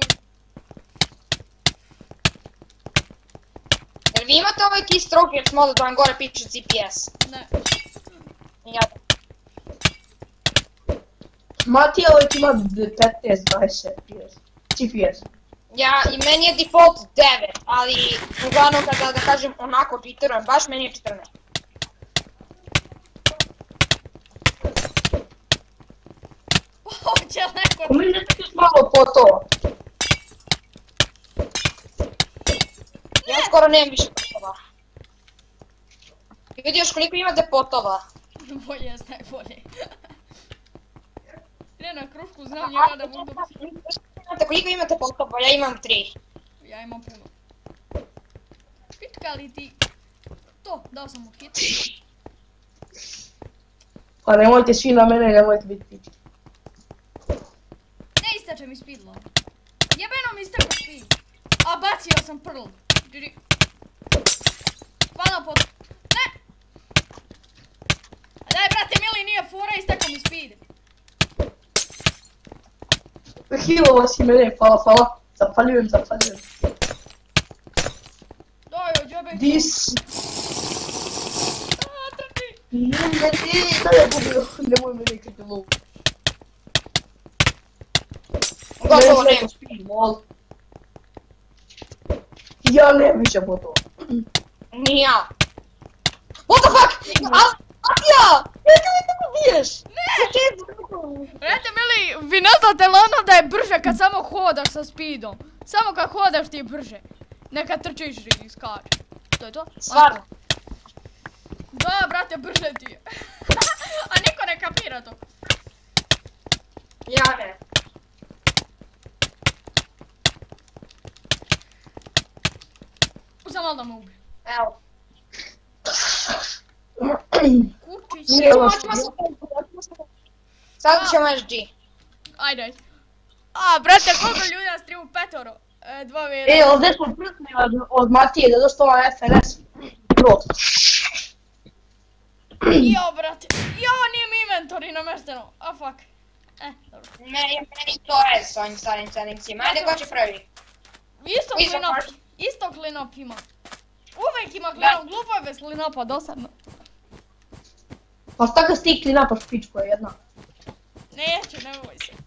Jer vi imate ovaj Keystroke mod da vam gore piše CPS.
Ne.
Ja.
Matija uvijek ima 15-20 CPS.
Ja, i meni je default 9, ali uglavnom kada da kažem onako cheaterujem, baš meni je 14.
Hoće li neko...
Ko mi ne tiš malo potova.
Ja skoro nemam više potova. Vidi još koliko imate potova.
Bolje je najbolje. Ne, na krušku znam njega da budu...
Koliko imate potova? Ja imam 3.
Ja imam puno. Pitka li ti... To, dao sam mu hit.
Pa nemojte svi na mene, nemojte biti pički.
Ne isteče mi speed, lol. Jebeno mi istekao speed. A bacio sam Pearl. GG. Hvala pot... Ne! A daj brate mili, nije fora, istekao mi speed.
Healova si mene, hvala. Zapaljujem.
Daj, ođebe.
Dis.
Trči.
Da je pobio, nemoj me nekati low.
Gotovo nemam.
Ja nemam više potova.
Ni ja. What the fuck? Matija! Neka mi tako
ubiješ?
Brate mili, vi ne znate li ono da je brže kad samo hodaš sa speedom? Samo kad hodaš ti je brže. Neka trčiš i skačeš. To je to?
Stvarno?
Da, brate, brže ti je. A niko ne kapira to.
Ja ne.
Samo malo da me ubije.
Evo.
Kučić.
Nije loše.
Sad ćemo još G.
Ajde. A, brate, koliko ljudi na streamu? 5. 2v1.
E, ovdje smo prutni od Matije, zato što on FNS. Bro.
Jo, brate. Jo, nije mi inventory namešteno. A, fuck. Dobro.
Meni to je s ovim starim settings-ima. Ajde, ko će prvi?
Isto clean-up ima. Uvijek ima clean-up, glupo je bez clean-upa, dosadno.
Pa šta kad stikli napad pičko je jedna?
Neću, ne boj se.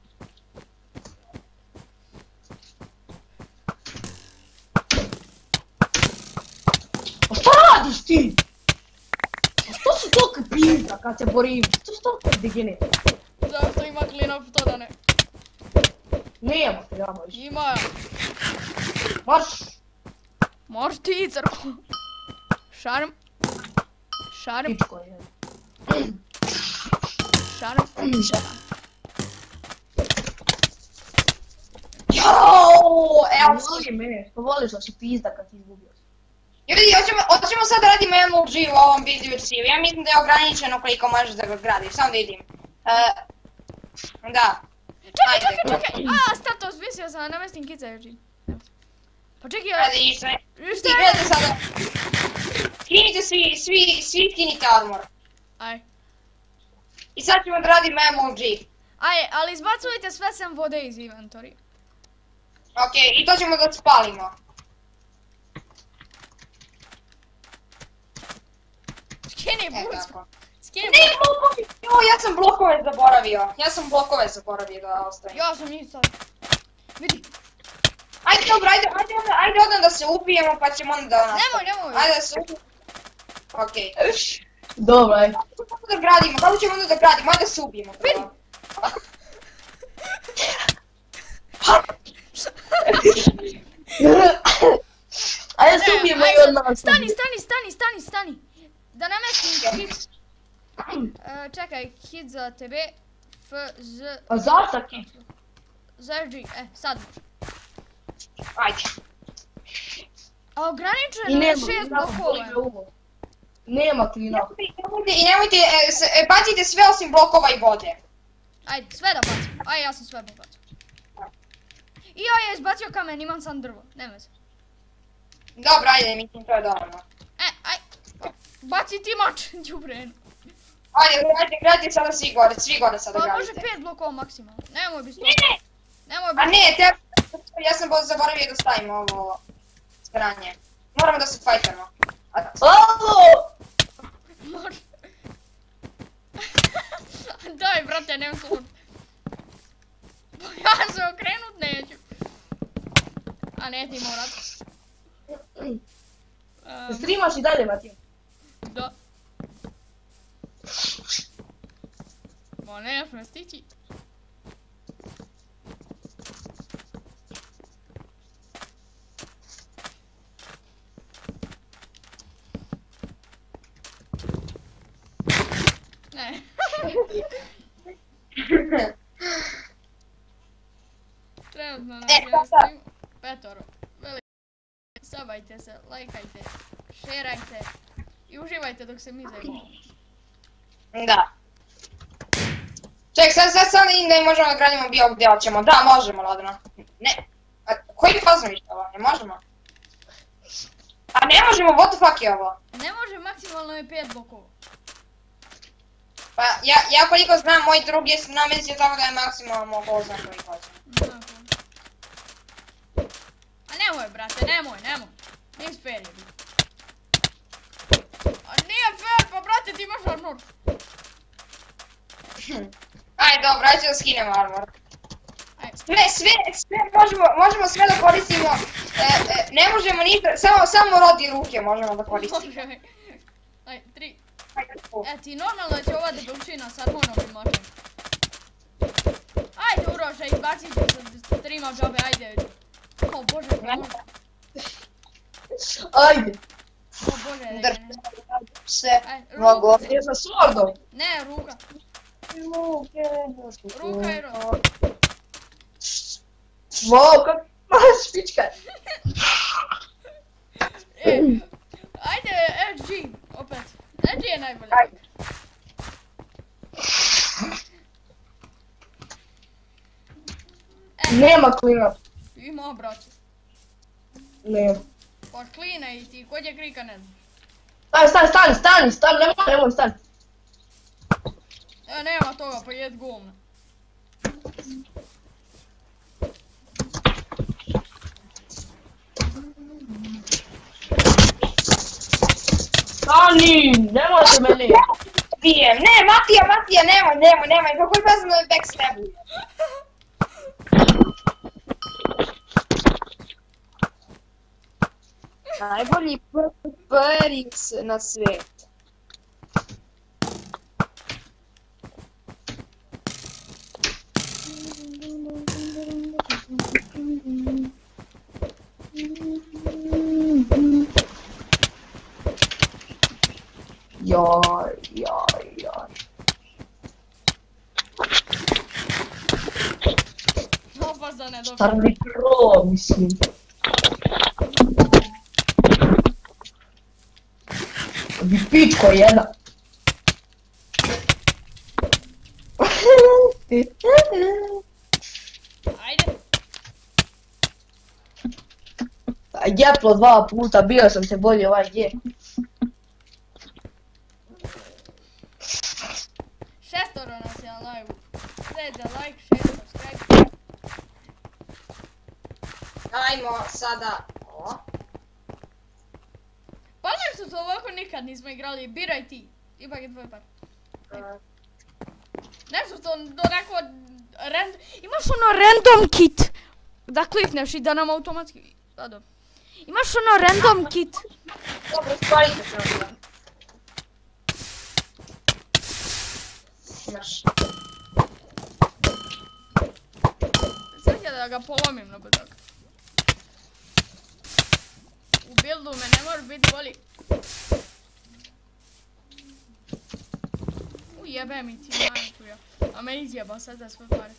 Pa šta radiš ti? Pa što si toliko pizda kad se borim? Što si toliko digine?
Zašto ima clean-up, to da ne.
Nema ti dama više.
Ima.
Marš!
Marš ti, crko. Šarm. Šarm.
Pičko je.
Šarm.
Joooo, evo
Voli mene, što voliš da si pizda kad ti izgubio.
Ljudi, hoćemo sad radimo MLG u ovom video cijevi. Ja mislim da je ograničeno koliko možeš da ga gradiš, samo da vidim. Da.
Čekaj. A, Statos, mislio sam da namestim kica još. Pa čekaj,
Ajde, i sve.
šta je?
Gledajte sada. Skinite svi skinite armor.
Aj.
I sad ćemo da radimo MLG.
Aj, ali izbacujte sve sem vode iz inventory.
Okej, i to ćemo da spalimo.
Skini boots.
Tako.
Skini
Ne,
boots.
ja sam blokove zaboravio da ostavim.
Ja sam njih sad. Vidi.
Ajde, dobro, ajde odmah da se upijemo pa ćemo onda da nastavimo.
Nemoj.
Ajde da se upijemo. Okej.
Dobro, aj.
Kako ćemo onda da gradimo? Ajde da se ubijemo.
Vidi.
Ajde se ubijemo i odmah.
Stani. Da namestim hit. Čekaj, hit za tebe.
A zašto ki?
Za FG, sad može.
Ajde.
A ograničeno je 6 blokova.
Nema klina.
I nemojte, bacite sve osim blokova i vode.
Ajde, sve da bacim. Ajde, ja sam sve bacio. I ja izbacio kamen, imam sam drvo, nema se.
Dobro, ajde, mislim to je dovoljno.
Aj. Baci ti mač, đubrenu.
Ajde, gradite sada svi gore sada
Pa može
gradite.
5 blokova maksimalno, nemoj bi stop.
Ne!
Nemoj
A
bi.
ne, ja sam zaboravio da stavim ovo stranje. Moramo da se fajtamo.
Alo!
Može. Daj, brate, nemam slun. Ja se okrenut neću. A ne, ti morat.
Streamaš i dalje, Matija?
Da. Ma ne sme stići. Ne. Trenutno na streamu 5. Sabajte se, lajkajte, šerajte i uživajte dok se mi zajebamo.
Da. Ček, sad vidim da i možemo da gradimo bio gdje hoćemo. Da, možemo, ladno. Ne. Koji fazno više ovo? Ne možemo? A ne možemo, what the fuck je ovo?
Ne može, maksimalno je 5 blokova.
Pa ja koliko znam, moj drug je namestio tako da je maksimalno mogu znam koliko hoćemo.
A nemoj, brate, nemoj. Nije fair je biti. A nije fair, pa brate ti imaš armor.
Aj, dobro, ajde da skinemo armor. Sve možemo sve da koristimo, ne možemo ništa, samo rodi ruke možemo da koristimo.
Aj, 3, E ti normalno će ova debelčina sa ponovim mačem. Ajde Uroša, izbacit ću se streama džabe, ajde. O bože, pomoć.
Ajde.
O bože, reke.
Se
Mogu.
mogu.
Je sa swordom.
Ne, ruka. Ruka i ruka.
Wow, kako malo špička.
Ajde, FG, opet. FG je najbolje.
Ajde. Nema klina.
Ima, brate.
Nema.
Pa klina i ti, kod je krika ne znam.
Stani, nemoj stani.
Nema toga, pa jed govna.
Stani, nemojte meni.
Bijem, ne, Matija, nemoj, kako je bezano backstabu. Najbolji PvPeris na svijetu.
Jaj.
Opasno ne dobro.
Starvi pro, mislim. Bi pičko jedna.
Ajde.
Jeplo 2 puta, bio sam se bolje ovaj gdje.
Šestoro nas je na live-u. Dajte like, share, subscribe.
Ajmo sada.
Pa nešto to ovako nikad nismo igrali, biraj ti. Ipak je tvoj par. Nešto to onako random... Imaš ono random kit. Da klikneš i da nam automatski... Da, dobro. Imaš ono random kit.
Dobro, spalite se ovdje. Imaš.
Sad je da ga polomim na bedak. U buildu me ne može biti bolji. Ujebe mi ti majku ja. A me izjeba sad za sve pare.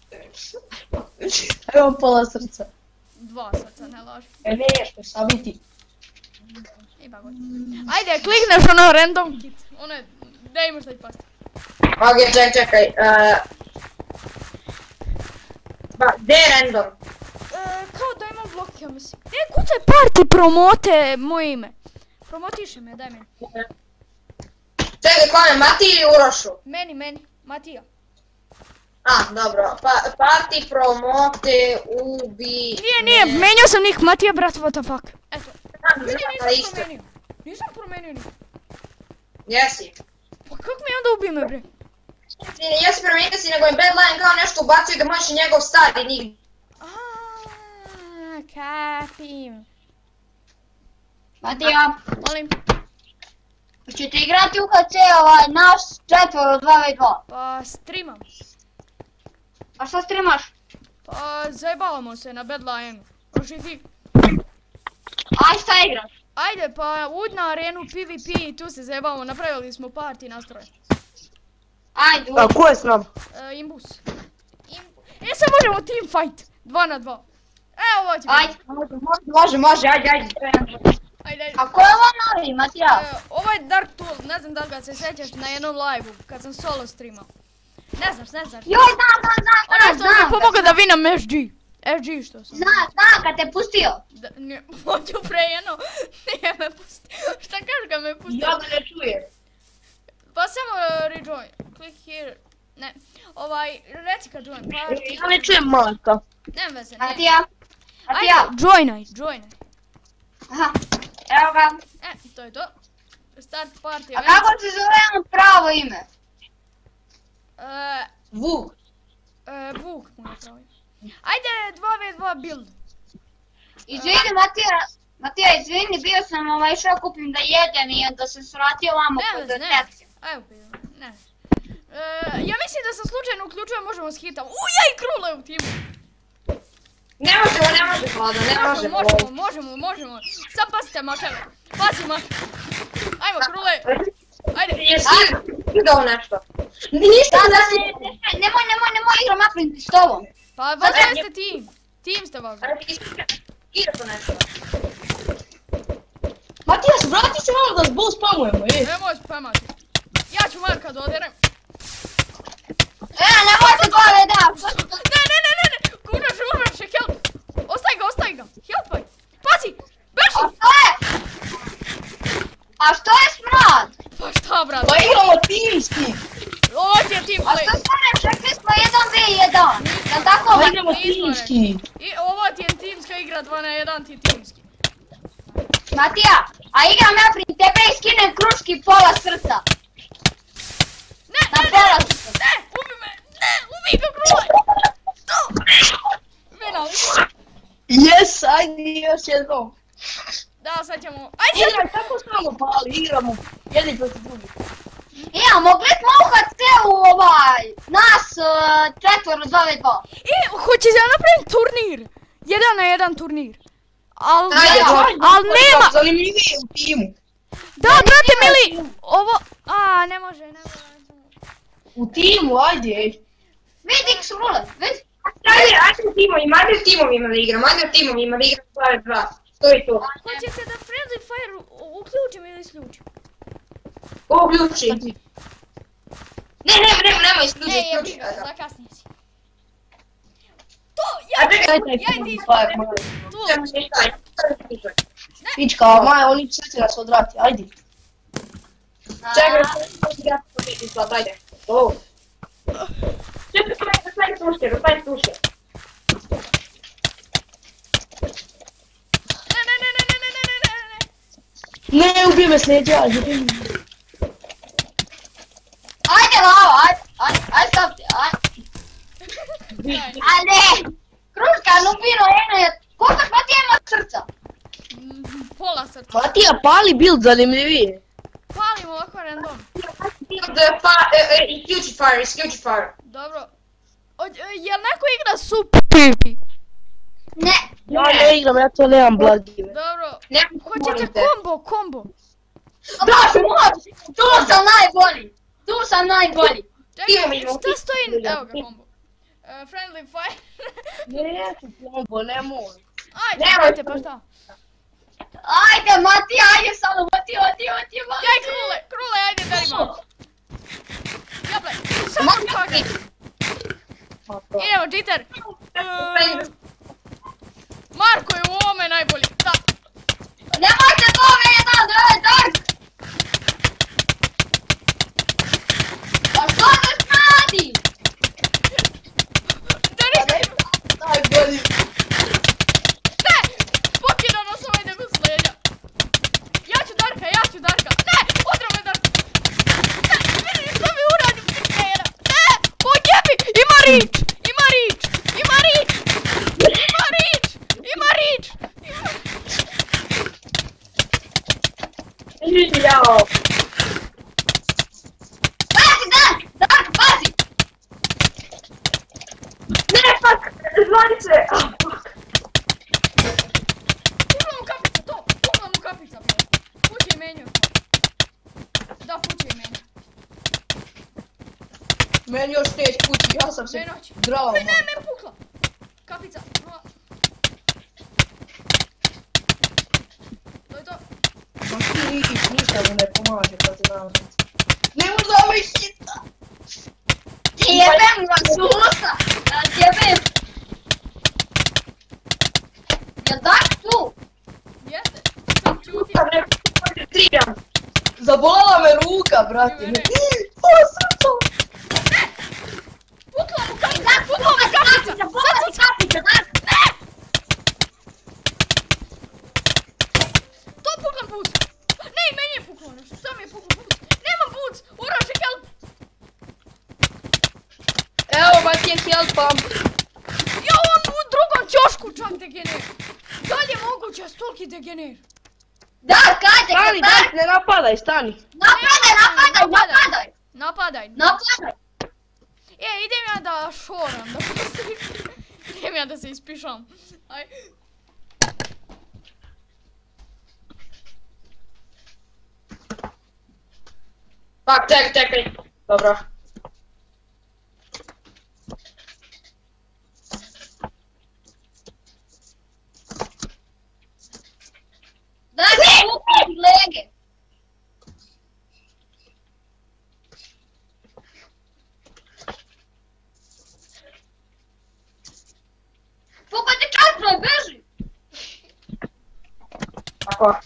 Evo pola srca.
2 srca, ne laži.
Nešto, sabiti.
Ipak god. Ajde, klikneš ono random kit. Ono je, da imaš da ti pasti.
Ok, čekaj. Gdje je random?
Kao da imam blok, ja mislim. Kucaj party promote moje ime. Promotiši me, daj meni.
Čekaj, kome, Matiji ili Urošu?
Meni, Matija.
A, dobro. Party promote ubi...
Nije, menjao sam nik, Matija, brat, what the fuck. Eto. Vidi,
Pa
nisam
isto.
promenio. Nisam promenio nik.
Jesi.
Pa kako mi onda ubi me, bre?
Jesi promijenio si nego im Badline kao nešto ubacio da možeš i njegov stari nik.
Kapim.
Matija,
Molim.
hoćete igrati UHC naš 4-2v2?
Pa streamam.
A šta streamaš?
Pa zajebavamo se na Badline. Možeš i ti.
Aj šta igraš?
Ajde, pa uđi na arenu PvP i tu se zajebavamo. Napravili smo party nastroje.
Ajde,
A ko je s nama?
Imbus. Sad možemo team fight. 2 na 2. Evo ovo će biti.
Može, ajde.
Ajde.
A ko je ovo novi, Matija?
Ovo je Dark Tool, ne znam da li ga se sjećaš na jednom live-u, kad sam solo streamao. Ne znaš.
Joj, znam,
Ono što mi pomogao da vinam SG. SG što sam.
Znam, kad te pustio.
Hoću prejeno, nije me pustio. Šta kažeš ga me pustio?
Ja ga ne čujem.
Pa samo rejoin. Click here. Ne, reci kad join party.
Ja ne čujem Marka.
Nema veze,
Matija.
Ajde, joinaj.
Aha, evo ga.
To je to. Start party.
A kako se zove pravo ime?
Vuk.
Vuk mu je pravo ime. Ajde, 2v2 build.
Izvini, Matija, Matija, izvini, bio sam išao kupim da jedem i onda sam svratio ovamo kod taksi.
Ajmo pivo, ne. Ja mislim da sam slučajno uključio, možemo s hitom. Ja i Krule u timu.
Ne može Vlada, ne može.
Možemo. Sad pazite makar. Pazi makar. Ajmo Krule. Ajde.
Jesi vidao nešto?
Nemoj igram napraviti s tobom.
Pa važno ste tim. Tim ste važno.
Ide to nešto.
Matijas, vrati se malo da zbog spamujemo, ej.
Nemoj spamati. Ja ću Marka dodirem.
Nemojte glave da!
Ne. Urvaš, help. Ostaj ga. Helpaj. Pazi, beži.
A što je smrad?
Pa šta brate?
Pa igramo timski.
Ovo ti je team
A
play.
što stvarem, čekli smo 1v1. Jel tako?
Pa igramo timski.
I ovo ti je timska igra 2 na 1 ti je timski.
Matija, a igram ja pri tebe i skinem kruški pola srca.
Ne, ubi me. Ne, ubi ga Krule. Penal.
Yes, ajde još jednom.
Da, sad ćemo. Ajde sad.
Igram, tako samo pali, igramo. Jedni protiv drugi.
Mogli smo u HC-u nas četvoro zove 2.
Hoće da napravim turnir. 1 na 1 turnir. Al nema.
Zanimljivije u timu.
Da, brate mili. Ovo, ne može.
U timu, ajde.
Vidi Krule, vidi.
Ajde u timovima da igram 2v2. To je to.
Hoćete da Friendly Fire uključim ili isključim?
Uključi. Nemoj isključi.
Ne, jebi ga, zakasnije si. To, ja i ti
Pička, Maja, oni će nas odrati, ajde.
Čekaj, ajde. Čekaj, slušaj.
Ne.
Ne, ubije me sljeđa, ajde.
Ajde lava, ajde stopite, ajde. Kruška, lupino, koliko smo ti ima srca?
Pola srca.
Matija, pali build zanimljivije.
Palim ovako random.
Isključi fire.
Dobro. Jel neko igra Super PvP?
Ne.
Ja ne igram, ja to nemam blagime.
Dobro.
Ne,
Hoćete combo?
Da, tu sam najbolji.
Čekaj, šta stoji? Evo ga combo. Friendly Fire.
Neću combo, nemoj.
Ajde, brate, pa šta?
Ajde, Matija, ajde samo, Matija.
Jaj, Krule, ajde, daj malo. Jable, samo kakaj. Idemo, cheater. Marko je u ovome najbolji, da.
Nemojte to jedan, Dark! Pa što ćeš radi?
Najbolji.
Ne! Pokida nas ovaj debil s leđa. Ja ću Darka. Ne! Odra me Darka. Ne! Vidi što mi uradim. Ne! Pojebi! Ima rič!
Jao.
Pazi, Dark, pazi!
Ne, fuck, zvoni se.
Pukla mu kapica, Fući je menio. Da, Fući je menio.
Meni još neć kući, ja sam se drao.
Ne, pukla. Kapica. To je to.
Ma ti Rikić ništa mu ne pomaže kad te nazvam. Ne možda me hita!
Jebem ga susa! Jebem! Je Dark tu?
Jeste. Sam čuti.
Trigram.
Zabolala me ruka, brate. O, srco!
Pukla mu kapica!
Kapica, Dark!
To puklam puc! Ne, meni je puklo nešto. Šta mi je puklo puc? Nemam puc! Uraže, help!
Evo, Matija, helpam.
Ja, on u drugom ćošku čak te gene. Da li je moguće stolki degener?
Dark, ajde,
Stani,
Dark!
Dark, ne napadaj, stani.
Napadaj!
Napadaj.
Napadaj!
Idem ja da šoram, da pustiš. Idem ja da se ispišam. Aj.
Pa, čekaj. Dobro.
Daj mi upiti lege! Fukajte časno, beži!
Tako.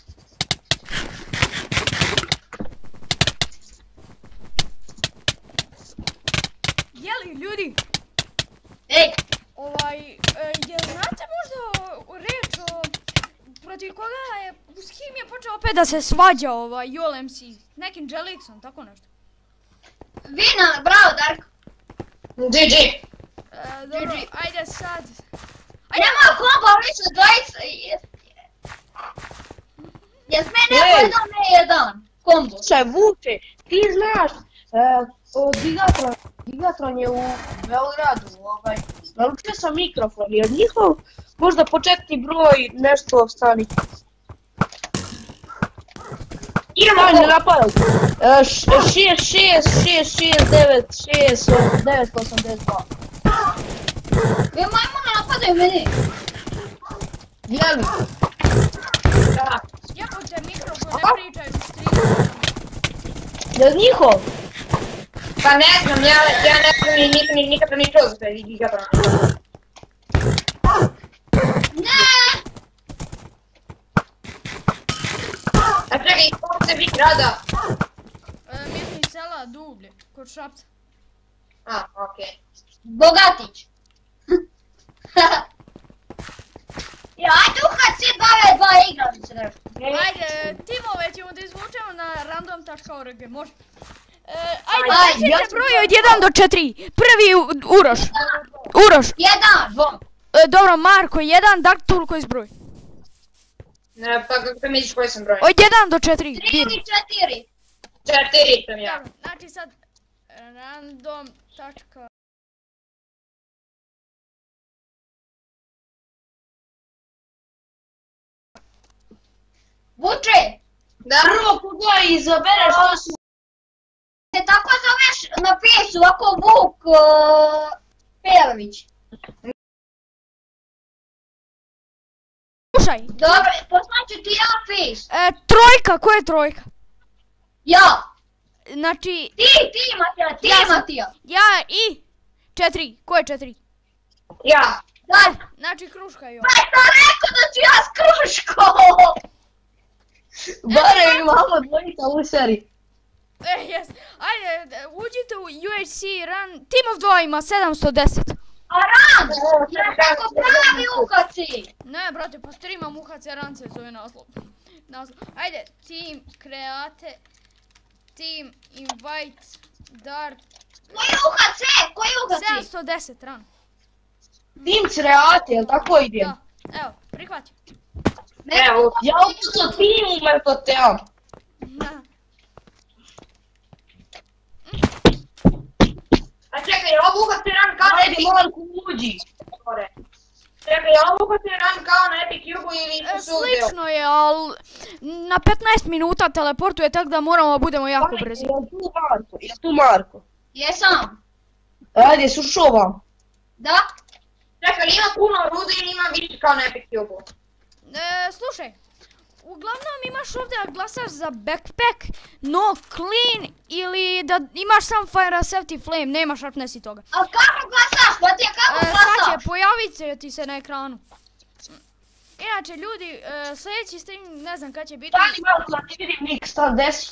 Jeli, ljudi?
Ej!
Jel znate možda reč protiv koga je, s kim je počeo opet da se svađa ULMC? Nekim Jelixom, tako nešto.
Vina, bravo Dark!
GG.
Dobro, ajde sad.
Nema kompa više dvojica. Jes me neko jedan ne jedan kombo?
Slušaj, Vuče, ti znaš, Gigatron je u Beogradu, naručio sam mikrofon, jer njihov možda početni broj nešto stani.
Idemo
Ajde, napadaj. 666968982.
Vi majmuna napadaju meni.
Jeli?
Da.
Jebote mikrofon, ne pričaj u streamu.
Jel njihov?
Pa ne znam, ja ne znam i nikada ni čuo za taj Gigatron.
Ne!
A čekaj, kako se vi grada?
Mi smo iz sela Dublje, kod Šapca.
A, okej.
Bogatić. Ja, ajde uhaci 2v2 igram se nešto.
Ajde, timove ćemo da izvučemo na random.org, može?
Ajde,
Ajde, recite broj od 1 do 4. Prvi Uroš. Uroš.
1.
Dobro, Marko 1, Dark Tulko izbroj.
Ne, pa kako misliš koji sam broj?
Od 1 do 4.
3 ili 4.
4 sam ja.
Znači sad random.
Vuče,
Da?
Prvo koga izabereš, to su...
se tako zoveš na fejsu, ovako Vuk Pejović.
Slušaj,
Dobro, poslaću ti ja fejs.
trojka, ko je trojka?
Ja.
Znači,
Ti Matija, ti
Ja sam.
Matija.
ja i 4, ko je 4?
Ja.
Daj.
Znači Kruška i on.
Pa sam rekao da ću ja s Kruškom.
Bare imamo dvojica u seriji.
Jes, ajde, uđite u UHC run, Team of 2 ima 710.
A ran, ja tako pravi uhaci.
Ne, brate, pa streamam UHC run se zove naslov. Ajde, team, kreate, team, invite, dark,
Koji uhac, koji uhaci?
710 run.
Tim Create, jel tako idem?
Da, evo, prihvati.
Evo.
Ja upisao tim umesto team.
Da.
A čekaj, je ovo uhod se ran kao na
Ajde,
Epic
Marko, uđi.
Cube? Čekaj, je ovo uhod se ran kao na Epic Cube ili su deo?
Slično je, ali na 15 minuta teleportuje, tako da moramo da budemo jako brzi.
Jel tu Marko?
Jesam.
Ajde, sušao vam.
Da?
Čekaj, li ima puno rude ili ima više kao na Epic Cube-u?
Slušaj, uglavnom imaš ovdje da glasaš za backpack, no clean ili da imaš sam fire safety flame, nema sharpness i toga.
A kako glasaš, Matija, kako
Sad
glasaš?
će pojavit se ti se na ekranu. Inače ljudi, sljedeći stream ne znam kad će biti.
Stani Marko, da ti vidim nik, stan desi.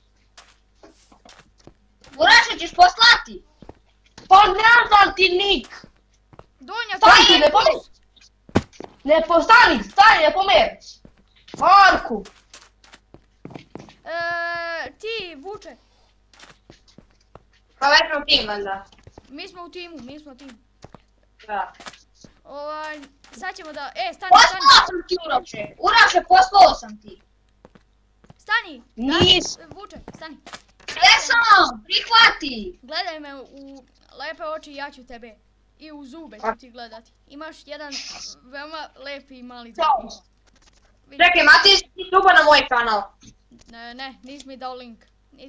Uraša ćeš poslati.
Pa ne znam ti nik.
Donja
Stani,
ti
ne pomeri. Stani, ne pomeri. Marku.
ti Vuče,
Pa već smo tim, valjda.
mi smo u timu, mi smo tim.
Da.
sad ćemo da, stani,
Poslao sam ti Uroše. Uroše, poslao sam ti.
stani,
Nis.
Vuče, stani.
Jesam, prihvati.
Gledaj me u lepe oči, ja ću tebe. I u zube ću ti gledati. Imaš jedan veoma lepi mali zub.
Čekaj, Matija, ti stupa na moj kanal.
Ne, nisi mi dao link.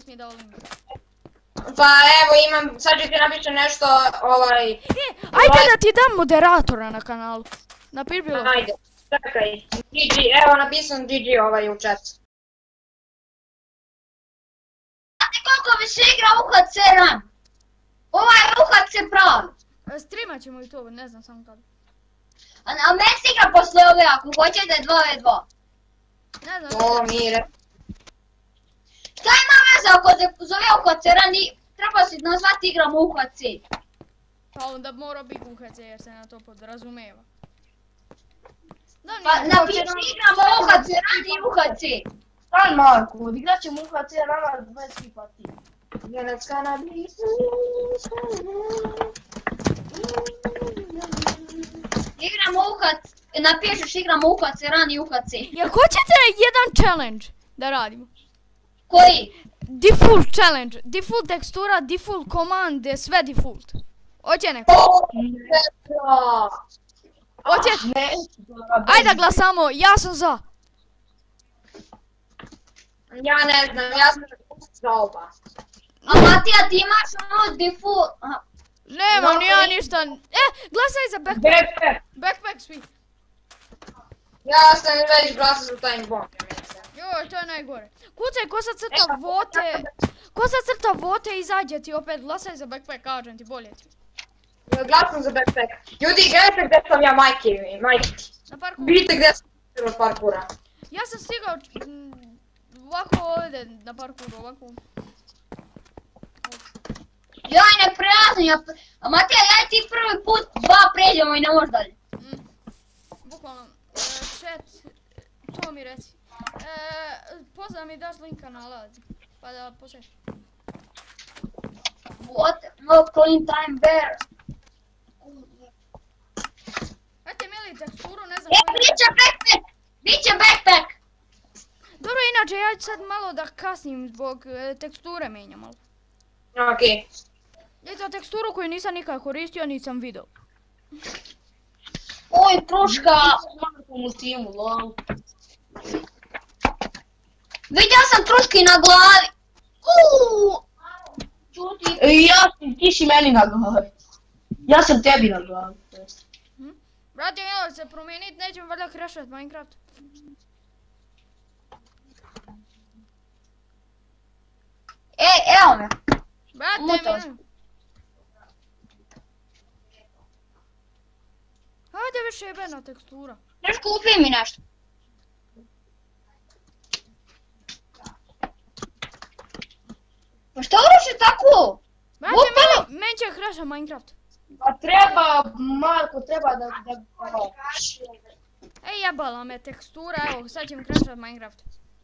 Pa evo imam, sad ću ti napišem nešto,
Ajde da ti dam moderatora na kanalu. Napiš bilo.
Ajde, čekaj, GG, evo napisam GG u chat.
Znate koliko mi se igra UHC ran? Ovaj UHC pravi.
Streamat ćemo i to, ne znam samo kada.
A meni se igra posle ove, ako hoćete 2v2.
Ne znam.
O, mire.
Šta ima veze ako se zove UHC ran i treba se nazvati igram UHC?
Pa onda mora biti UHC jer se na to podrazumeva.
Pa napiši igramo UHC ran i UHC.
Stan Marko, odigrat ćemo UHC rana 20 partij.
It's gonna be
Igramo UHC, napišeš igramo UHC ran i UHC.
Jel hoćete jedan challenge da radimo?
Koji?
Default challenge, default tekstura, default komande, sve default. Hoće neko? Hoće?
Ne.
Ajde glasamo, ja sam za.
Ja ne znam, ja sam za oba.
A Matija, ti imaš ono default...
Nema ni ja ništa. Glasaj za backpack. Backpack svi.
Ja sam već glasao za Time Bomb.
Joj, to je najgore. Kucaj ko sad crta vote. Ko sad crta vote izađe ti opet. Glasaj za backpack, kažem ti, bolje ti.
Glasam za backpack. Ljudi, gledajte gdje sam ja Majki.
Na parkouru.
Vidite gdje sam od parkoura.
Ja sam stigao ovako ovdje na parkouru, ovako.
Joj, ne prelazim, a Matija, ja ti prvi put dva pređemo i ne možeš dalje.
Bukvalno, chat, to mi reci. Pozna mi daš link kanala, pa da posjeti.
What? No clean time bear.
Ajte mili teksturu, ne znam.
Biće backpack! Biće backpack!
Dobro, inače ja ću sad malo da kasnim zbog teksture menjam malo.
Okej.
Vidite teksturu koju nisam nikad koristio, nisam video.
Oj, kruška!
Markom u timu, lol.
Vidio sam kruški na glavi! Čuti!
Ti si meni na glavi. Ja sam tebi na glavi.
Brate, evo se promijenit, nećemo valjda crashat Minecraft.
Evo me!
Brate,
Motor.
Hajde više jebena tekstura.
Neš kupi mi nešto. Pa što uruši tako?
Brate, meni će crashat Minecraft.
Pa treba, Marko, treba da...
Ej, jebala me tekstura, evo, sad ćemo crashat Minecraft.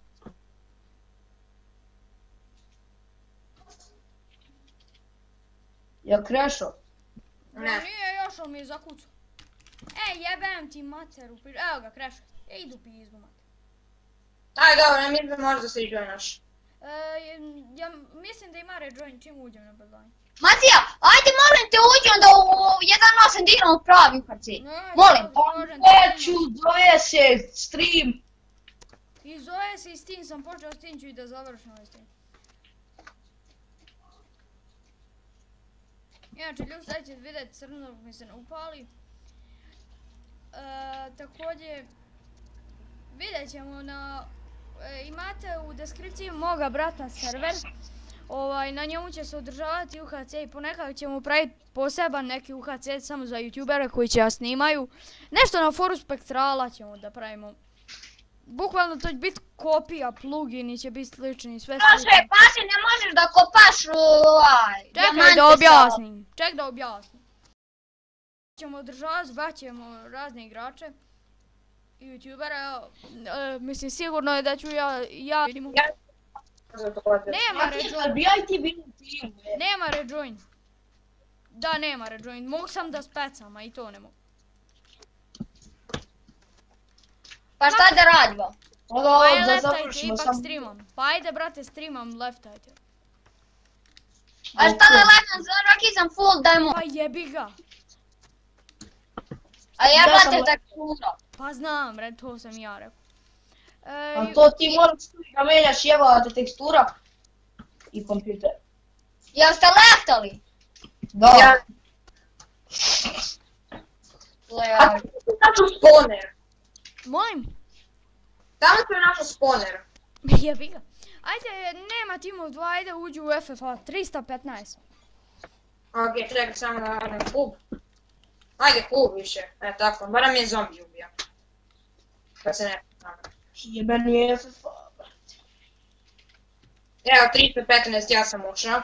Ja krešao.
Ne. Nije još, on mi je zakucao. Ej, jebem ti materu, evo ga, crashat. Idu pizdu mater.
Aj, dobro, ne mislim da možda se joinaš.
Ja mislim da ima rejoin čim uđem na bazanje.
Matija, ajde molim te uđem da u 1.8 da igramo pravi UHC. Molim.
Neću, zove se stream.
I zove se i s tim sam počeo, s tim ću i da završim ovaj stream. Inače, ljudi, sad ćete vidjeti crno dok mi se ne upali. Također, vidjet ćemo na... Imate u deskripciji moga brata server. Na njemu će se održavati UHC i ponekad ćemo praviti poseban neki UHC samo za youtubere koji će vas snimaju. Nešto na foru Spektrala ćemo da pravimo. Bukvalno to će biti kopija, plugini će biti slični, sve slično.
Prošle, pazi, ne možeš da kopaš
Čekaj da objasnim, ček da objasnim. Ćemo održavati, zvaćemo razne igrače i youtubere, mislim sigurno je da ću ja vidimo. Nema rejoin.
Bijaj ti bili u timu.
Nema rejoin. Da, nema rejoin. Mogu sam da specam, a i to ne mogu.
Pa šta da radimo?
Ono,
Ajde,
da
leftajte
završimo
ipak
sam.
streamom. Pa ajde, brate, streamom leftajte.
A šta da radim, zvaki sam full diamond.
Pa jebi ga.
A ja
Ja sam
brate
le-
tekstura.
Pa znam, bre, to sam ja rekao.
A to ti moraš da menjaš jebala te tekstura i kompjuter.
Jel ste leftali?
Da.
A ti si našao spawner.
Molim?
Tamo ti je našao spawner.
Jebi ga. Ajde, nema timov 2, ajde uđi u FFA 315.
Ok, čekaj samo da radim hub. Ajde hub više, tako, barem je zombi ubija. Da se ne znam.
Jebeni je FFA.
Evo 315 ja sam ušao.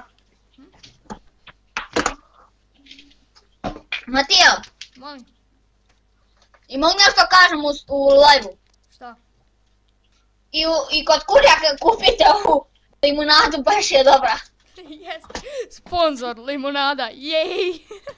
Matija,
Molim?
i mogu nešto kažem u live-u.
Šta?
I kod kućaka kupite ovu limunadu, baš je dobra.
Jeste. Sponzor limunada, jej!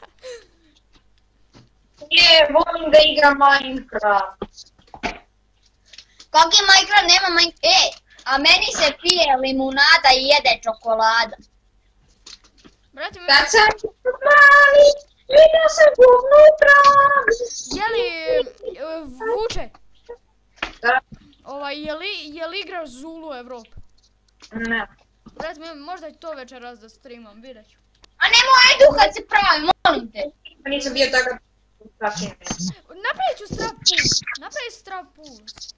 Volim da igram Minecraft.
Kaki Minecraft nema Minecraft? A meni se pije limunada i jede čokolada.
Brate, mi...
Kad sam mali, vidio sam govno
Jeli... Vuče,
Da,
jeli igraš Zulu Evropu?
ne.
Brate, možda ću to večeras da streamam, vidjet ću.
A nemoj ajdu kad se pravi, molim te.
Nisam bio takav začinjen.
Napravit ću strap puls, napravit strap puls.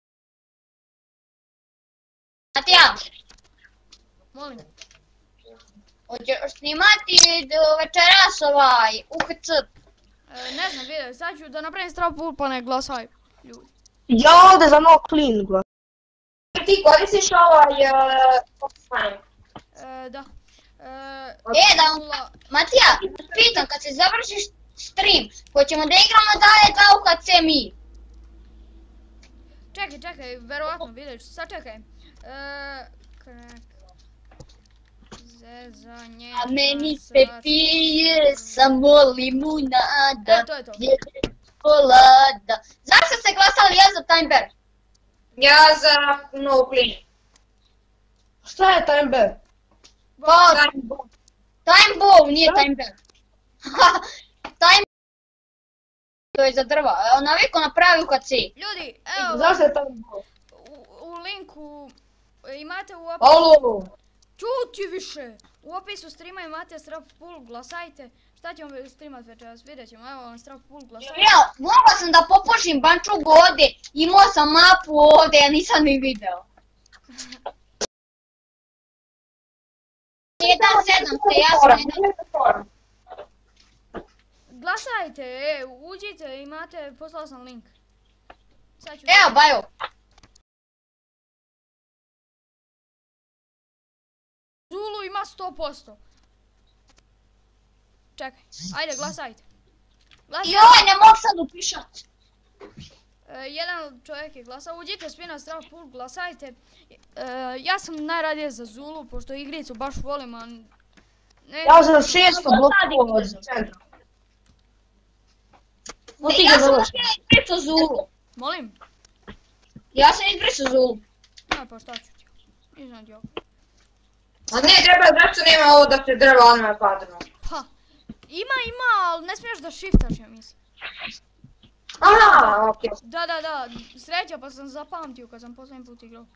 Matija,
Molim.
hoćeš snimati do večeras UHC?
Ne znam, vidjet, sad ću da napravim strap puls pa ne glasaju ljudi.
Ja ovdje za no clean glas.
Ti koristiš Fine.
Da.
Matija, pitam, kad se završiš stream, hoćemo da igramo dalje za UHC mi?
Čekaj, verovatno vidjet ću, sad čekaj. Zezanje...
A meni se pije samo limunada,
To je to.
čokolada. Zašto ste glasali ja za Timer?
Ja za No Clean.
Šta je Timer?
Pa, Time Ball, nije Timer. Time to je za drva, naviko napravi UHC.
Ljudi, evo,
Zašto je Timer?
u linku imate u opisu...
Alo!
Čuti više! U opisu streama imate strap pool, glasajte. Šta ćemo streamat večeras, vidjet ćemo, evo vam strap pool, glasajte.
Ja, mogao sam da popušim bančugu ovdje, imao sam mapu ovdje, ja nisam ni video. 1.7 se ja sam jedan.
Glasajte, uđite, imate, poslao sam link. Sad ću...
Evo, bajo.
Zulu ima 100%. Čekaj, ajde glasajte.
Joj, ne mogu sad upišat.
Jedan čovjek je glasao, uđite svi na strap pool, glasajte. Ja sam najradije za Zulu, pošto igricu baš volim, a...
Ja sam 600 blokova od centra.
Ja sam izbrisao Zulu.
Molim?
Ja sam izbrisao Zulu.
Ne, pa šta ću ti? Nisam ti ovo.
A ne, zašto nema ovo da se drva odmah padnu?
Pa, ima, ali ne smiješ da shiftaš, ja mislim.
Aha, okej.
Da, sreća pa sam zapamtio kad sam posljednji put igrao.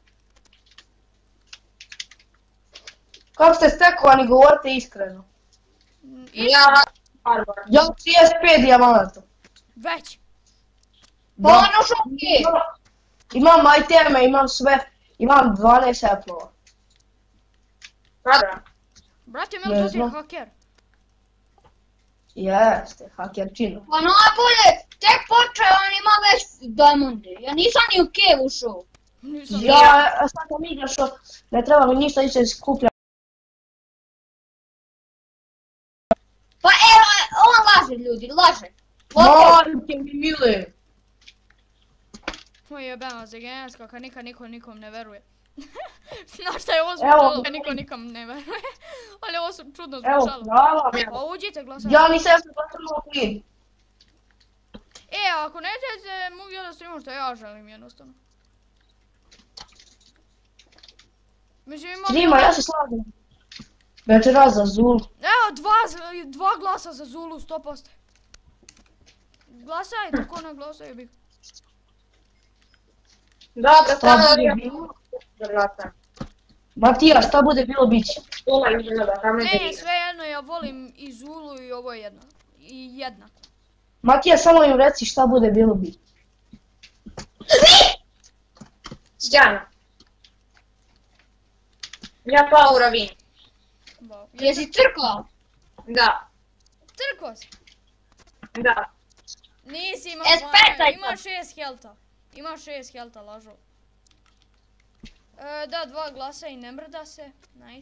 Kako ste stekovani, govorite iskreno.
Ja, Arbor.
Ja 35 dijamanata.
Već.
Pa ono šokije.
Imam iteme, imam sve. Imam 12 appova.
Kada?
Brate,
Ne
Mel, to ti je
znam.
haker.
Jeste, hakerčina.
Pa najbolje, tek počeo, on ima već diamonde. Ja nisam ni u cave ušao.
Nisam.
Ja sad sam igrašao, ne treba mi ništa više skuplja.
Pa evo, on laže ljudi, laže.
Majke mi mile.
Moj jebena za genetska kad nikad niko nikom ne veruje. Znaš šta je ovo
Evo,
zvučalo kad niko nikom ne veruje. Ali ovo su čudno
Evo,
zvučalo.
hvala.
Pa uđite glasajte.
Ja nisam glasao na clean.
ako nećete, mogu ja da streamam što ja želim jednostavno. Mislim imam...
Streama, ja se slažem. Večera za Zulu.
Evo, dva glasa za Zulu, 100%. Glasajte, ko ne glasaju bi.
Da,
Šta
tamo
bude bilo? Matija, šta bude bilo biće?
Ne, sve jedno, ja volim i Zulu i ovo jedno. I jednako.
Matija, samo im reci šta bude bilo biće.
Sjajno. Ja pao u ravini.
Jesi crkao?
Da,
Crkvo si.
da.
Nisi imao
Spetaj
ima 6 helta. Ima 6 helta, lažo. Da, 2 glasa i ne mrda se. Nice.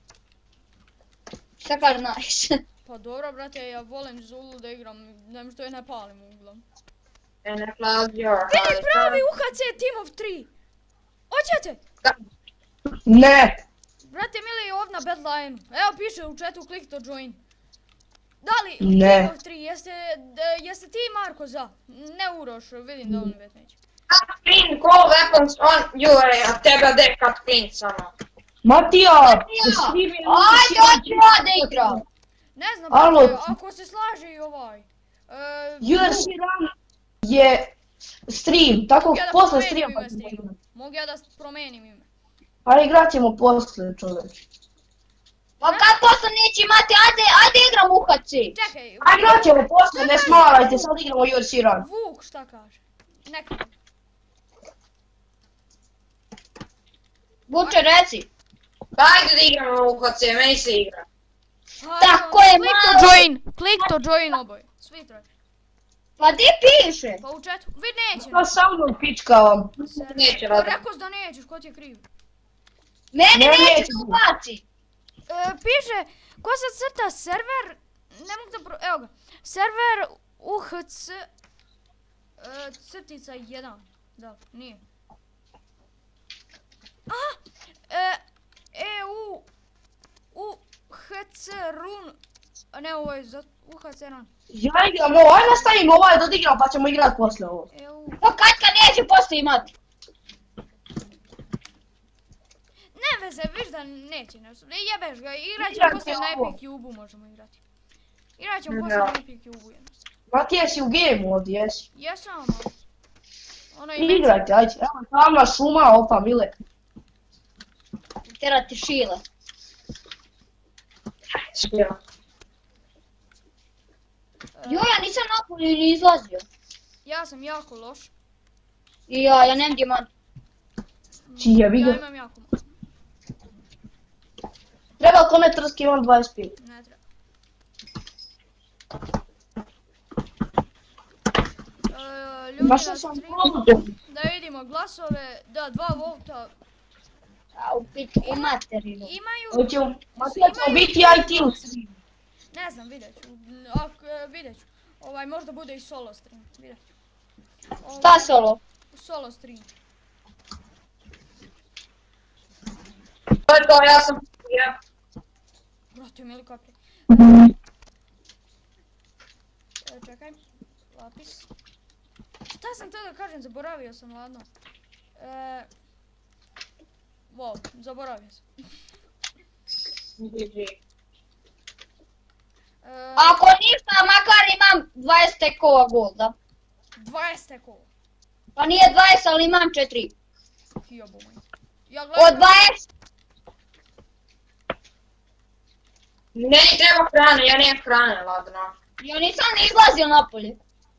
Šta kaže nice?
Pa dobro, brate, ja volim Zulu da igram, nem što je ne palim uglavnom.
And I close your
Vidi, pravi UHC Team of 3! Hoćete?
Ne!
Brate, mili, ovdje na Badline. Evo piše u chatu, klik to join. Da li
Ne.
Team of 3, jeste ti Marko za? Ne Uroš, vidim da on već neće.
Cut clean, call weapons on you, a tebe de cut clean samo.
Matija!
Ajde, hoću ja da igram.
Ne znam,
Alo.
brate, ako se slaže i ovaj.
UFC Run je stream, tako
Mogu ja da
posle
promenim
streama.
ime streama? Mogu ja da promenim ime?
Ali igrat ćemo posle, čoveč.
Pa kad posle neće imati, ajde igram UHC.
Čekaj,
A igrat ćemo posle, ne smarajte, sad igramo UFC Run.
Vuk šta kaže? Neka.
Vuče, reci.
Ajde da igramo u HC, meni se igra.
Tako je,
Klik to
malo.
join, klik to join oboj. Svi troje.
Pa di piše?
Pa u chatu, vid neće.
Ja sa mnom pičkavam.
Neće,
Pa
valjda.
rekao da nećeš, ko ti je kriv?
Meni
Ne,
neće
neće.
da ubaci.
Piše, ko se crta server, ne mogu da evo ga, server UHC crtica 1, da, nije. Aha, EU UHC run, a ne ovo je za UHC run.
Ja igram ovo, ajde nastavim ovaj da odigram pa ćemo igrat posle ovo.
EU,
Pa kad neće posle imati?
ne veze, viš da neće nešto, ne jebeš ga, igrat ćemo
Igrate
poslije na
ovo.
Epic Cube-u možemo igrati. Igrat ćemo poslije na Epic Cube-u jednostavno.
Matija si u gameu ovdje, jesi?
Jesam, ali. Ono i
Igrajte, ajde. Evo tamna šuma, opa mile.
Terati šile.
Špira.
Jo, ja nisam napolje ni izlazio.
Ja sam jako loš.
I ja nemam dijamant.
Čije bi
Ja
ga.
imam jako malo.
Treba kome trski, imam 25.
Ne treba. Ljudi na
Našao sam
streamu,
problem.
da vidimo glasove, da 2 volta
A u pičku materinu.
imaju,
Hoćemo, Matija ćemo biti IT u streamu.
ne znam, vidjet ću, vidjet ću, možda bude i solo stream, vidjet ću.
Šta solo?
Solo stream.
To je to, ja sam... Ja.
Brate, mili kaplje. Čekaj, lapis. Šta sam tada da kažem, zaboravio sam, ladno. Wow, zaboravio sam.
GG.
Ako ništa, makar imam 20 tekova golda.
20 tekova.
Pa nije 20, ali imam 4.
Jebo moj. Ja
Od
gledam...
20?
Meni treba hrane, ja nemam hrane, ladno.
Ja nisam ni izlazio napolje.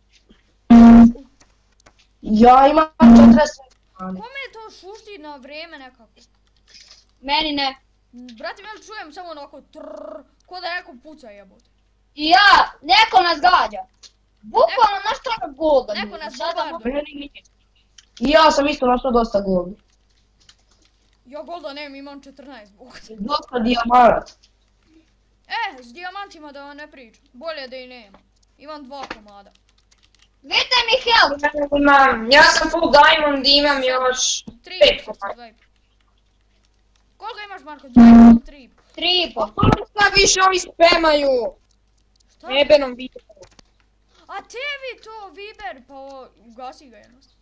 Ja imam 40.
Kome je to šušti na vrijeme nekako?
Meni ne.
Brate, ja čujem samo onako trrrr, ko da neko puca jebote.
I ja, neko nas gađa. Bukvalno naš toga golda.
Neko nas bombarduje.
I ja sam isto našao dosta golda.
Ja golda nemam, imam 14 bog.
Dosta dijamanat.
S dijamantima da vam ne pričam. Bolje da i nemam. Imam 2 komada.
Vidite mi health.
Ja sam full diamond i imam još
3
5 komada.
2,5. Koliko imaš Marko? 2,5, 3,5.
3,5.
Šta više ovi spamaju?
Šta?
Jebenom videu.
A tebi to Viber, pa ugasi ga jednostavno.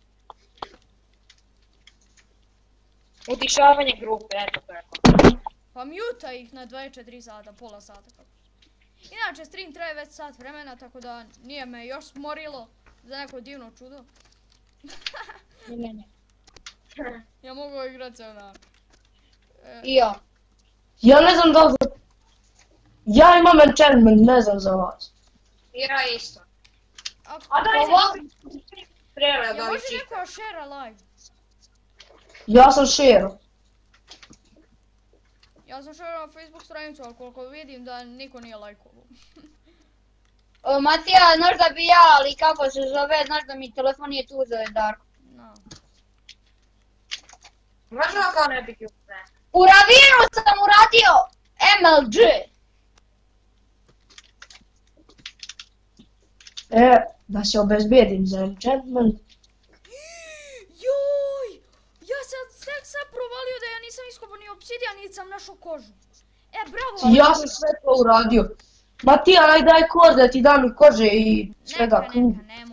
Utišavanje grupe, eto tako.
Pa muta ih na 24 sata, pola sata kako. Inače, stream traje već sat vremena, tako da nije me još smorilo za neko divno čudo.
Ne.
Ja mogu igrat ceo dan.
I ja.
Ja ne znam da li... Ja imam enchantment, ne znam za vas.
Ja isto.
Ako,
A daj se strela
ja
da li
može
čita.
neko share live?
Ja sam share.
Ja sam share na Facebook stranicu, ali koliko vidim da niko nije lajkovao.
Matija, znaš da bi ja, ali kako se zove, znaš da mi telefon nije tu zove Darko.
No.
Možemo kao ne biti u ne.
U ravinu sam uradio MLG.
Da se obezbijedim za enchantment.
Joj! Ja sam tek sad provalio da ja nisam iskopao ni obsidijan, niti sam našao kožu. Bravo!
Ja sam sve to uradio. Matija, daj kož da ti dam i kože i svega.
Neka, nemoj.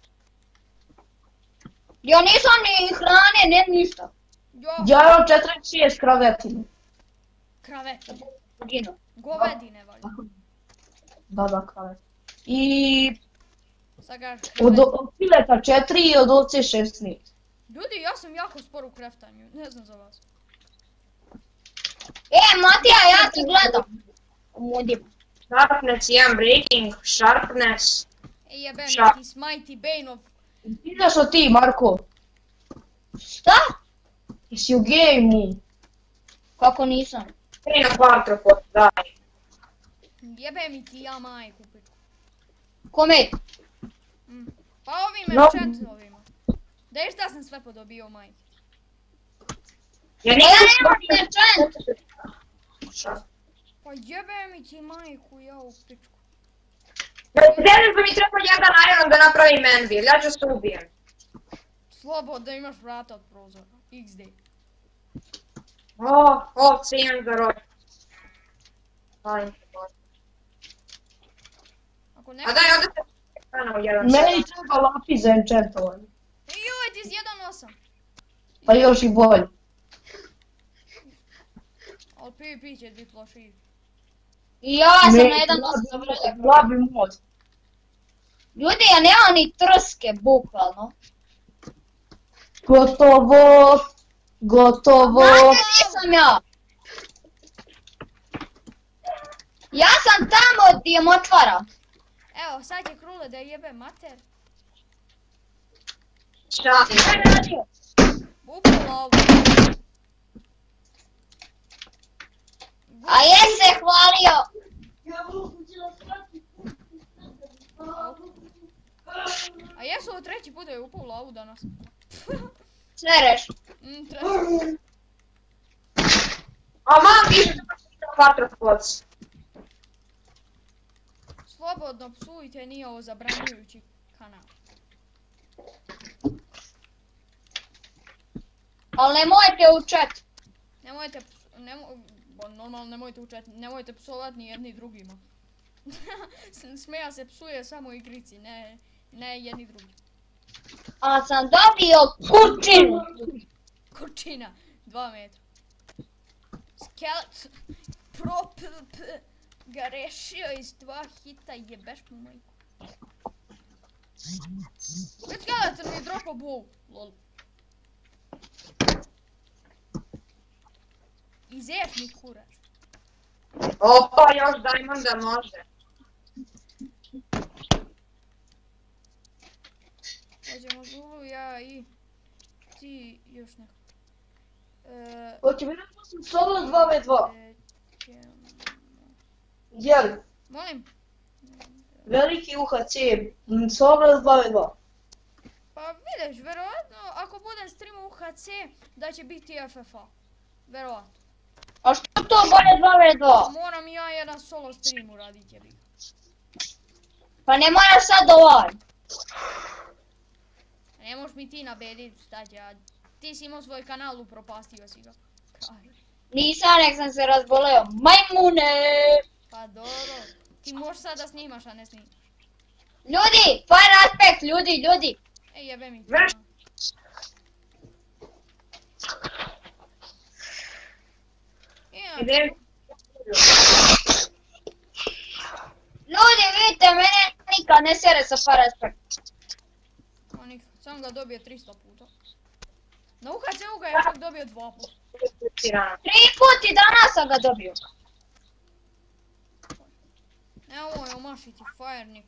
Ja nisam ni hrane, ne ništa.
Ja imam 46 kravetine.
Kravetine.
Gino.
Govedine, valjda.
Da, kravetine. I
Sad ga
od pileta 4 i od ovce 16.
Ljudi, ja sam jako spor u kraftanju, ne znam za vas.
Matija, ja ti gledam. Modim.
Sharpness, jedan breaking, sharpness.
Jebem
Šta?
ti Mighty Bane of...
Vidiš o ti, Marko?
Šta?
Jesi u gameu?
Kako nisam?
Tri na quadrupod, daj.
Jebem mi ti ja majku, pičku.
Kome?
Pa ovim
No.
enchantovima. Da šta sam sve podobio, majke.
Ja
Ja
nisam
nemam ni enchant.
Šta?
Pa jebem mi ti majku, ja u pičku.
Danas bi mi trebao jedan iron da napravim anvil, ja ću se ubijem.
Slobodno da imaš vrata od prozora. XD.
Ovce imam za rod.
Ako ne...
A daj, onda se stane u jedan
Meni treba lapis za enchantovanje.
Joj, ti si 1.8.
Pa još i bolje.
Ali PvP će biti lošiji.
I ja sam
Meni
na jedan
slabi
dosta
mod,
vrlo.
slabi mod.
Ljudi, ja nemam ni trske, bukvalno.
Gotovo. Gotovo.
Znate gdje sam ja? Ja sam tamo gdje je močvara.
Evo, sad će Krule da jebe mater.
Šta?
Upala ovu.
A je se hvalio.
A jesu ovo treći put da je upao u lavu danas?
Svereš.
Treći.
A mam više da quadrupods.
Slobodno psujte, nije ovo zabranjujući kanal.
Ali nemojte u chat.
Nemojte, normalno nemojte u chat, nemojte psovat ni jedni drugima. Smeja se psuje samo igrici, ne jedni drugi.
A sam dobio kurčinu.
Kurčina, 2 metra. Skelet, prop, ga rešio iz 2 hita, jebeš mu majku. Već skeleton mi je dropao bow, lol. Izješ mi kurac.
Opa, još diamond da može.
Hoćemo Zulu, ja i ti još neko.
Hoće mi da sam solo 2v2. Jel?
Molim?
Veliki UHC, solo 2v2.
Pa vidiš, verovatno ako budem streamao UHC da će biti FFA. Verovatno.
A što to bolje 2v2?
Moram ja jedan solo stream uradit jebi.
Pa ne moraš sad ovaj.
Ne možeš mi ti nabedit, šta će ja... Ti si imao svoj kanal, upropastio si ga. Kraj.
Nisam, nek sam se razboleo. Majmune!
Pa dobro, ti možeš sad da snimaš, a ne snimaš.
Ljudi, fire aspect, ljudi.
Ej, jebe mi.
Vrš. Idem.
Ljudi, vidite, mene nikad ne sere sa fire aspect.
Ma nikad, sam ga dobio 300 puta. Na UHC-u ga je čak dobio 2 puta.
3 puta i danas sam ga dobio.
Nemoj omašiti firenik.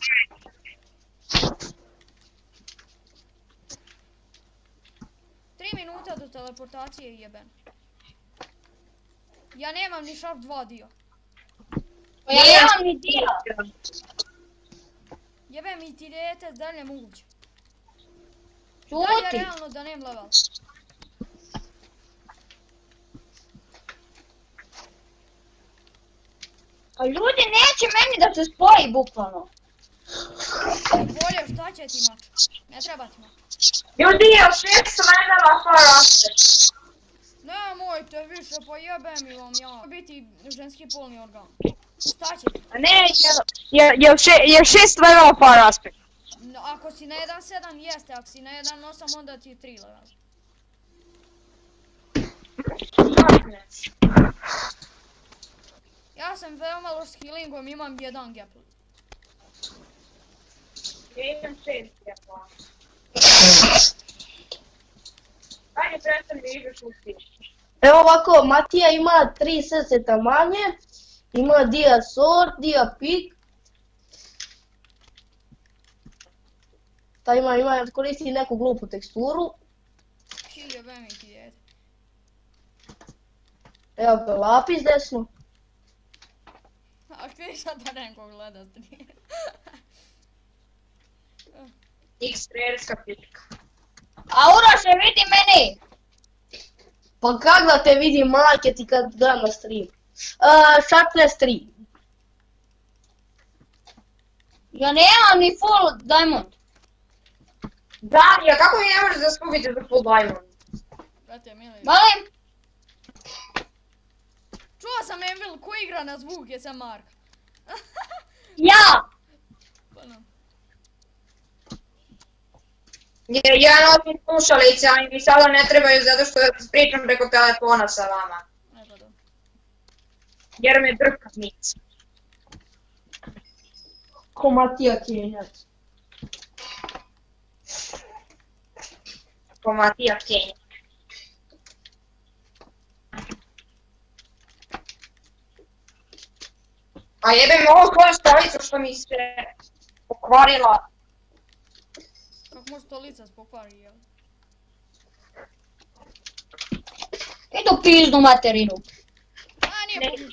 Tri minuta do teleportacije i jeben. Ja nemam ni Sharp 2 dio.
Pa ja nemam ni dio.
Jebem i ti dete dalje moguće. Dalje
Čuti.
realno da nemam level.
A ljudi neće meni da se spoji bukvalno.
Bolje šta će ti mač? Ne treba ti mač.
Ljudi, još nešto najmela fire aspect.
Nemojte više, pa jebem i vam ja. Biti ženski polni organ. Šta će ti?
A ne, je 6 levela fire aspect.
No, ako si na 1.7 jeste, ako si na 1.8 onda ti je 3 level. Ja sam veoma loš s healingom, imam 1 gapple.
Ja imam 6 gapla. Ajde, predstavim da igraš u sviđu.
Evo ovako, Matija ima 3 srceta manje, ima dia sword, dia pick. Ta ima koristi neku glupu teksturu.
Chill jebem i ti dete.
Evo ga lapis desno.
A htjeli sad da neko gleda stream.
X-rerska pička.
A Uroše, vidi meni.
Pa kak da te vidi majke ti kad gledam na stream? Sharpness 3.
Ja nemam ni full diamond.
Darija, kako vi ne možete da skupite za full diamond?
Brate, mili.
Molim?
Čuo sam Envil, ko igra na zvuk, jesam Mark.
Ja!
Pa no.
Jer ja nosim slušalice, ali mi sada ne trebaju zato što pričam preko telefona sa vama.
Ne pa dobro.
Jer me drka nic.
Ko Matija Kenjac.
Ko Matija Kenja. A jebem ovu svoju stolicu što mi se pokvarila.
Kako može stolica spokvari, jel?
Idu pizdu materinu.
A, nije pobjeć.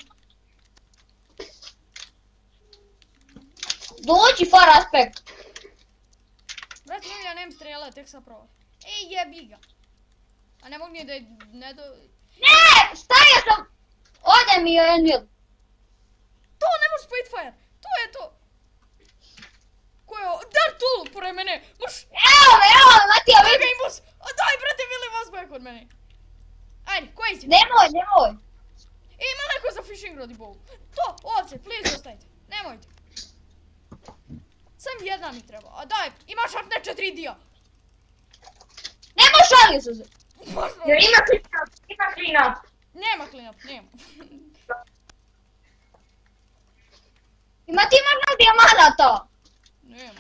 Dođi fire aspect.
Brate, ja nemam strela, tek sam probao. Ej, jebi ga. A ne mogu nije da je ne do...
Ne! Stavio sam! Ode mi je Envil.
To ne može spojit fire! To je to! Ko je ovo? Dark Tool pored mene! Moš...
Evo me, Matija,
Daj ga
vidi.
imbus! A daj, brate, vili vas boje kod mene! Ajde, koji si?
Nemoj.
Ej, ima neko za fishing rod i bow. To, ovce, please ostavite. Nemojte. Sam jedna mi treba. A daj, imaš Sharpnet 4 dio.
Nemoj šalio su se.
Jer ima clean up.
Nema clean up, nema.
Ima ti imaš na dijamanata.
Nema.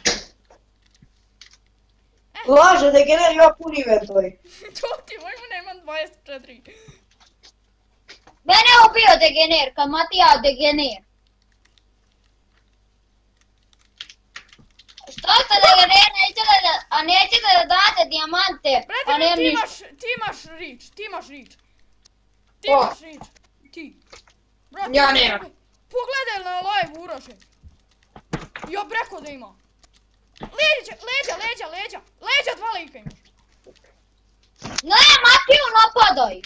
Laže, degener ima pun inventory.
To ti, moj mu nemam 24.
Mene je ubio degener, kad Matija degener. Što ste degener, nećete da date dijamante,
Brate,
a nemam
ti
ništa.
imaš reach, ti imaš reach. Ti
Ko?
imaš reach. Ti. Brate,
Ja nemam.
Pogledaj na live, Uroše. Ja breko da ima. Leđa, 2 lika imaš.
Ne, Matiju napadaj.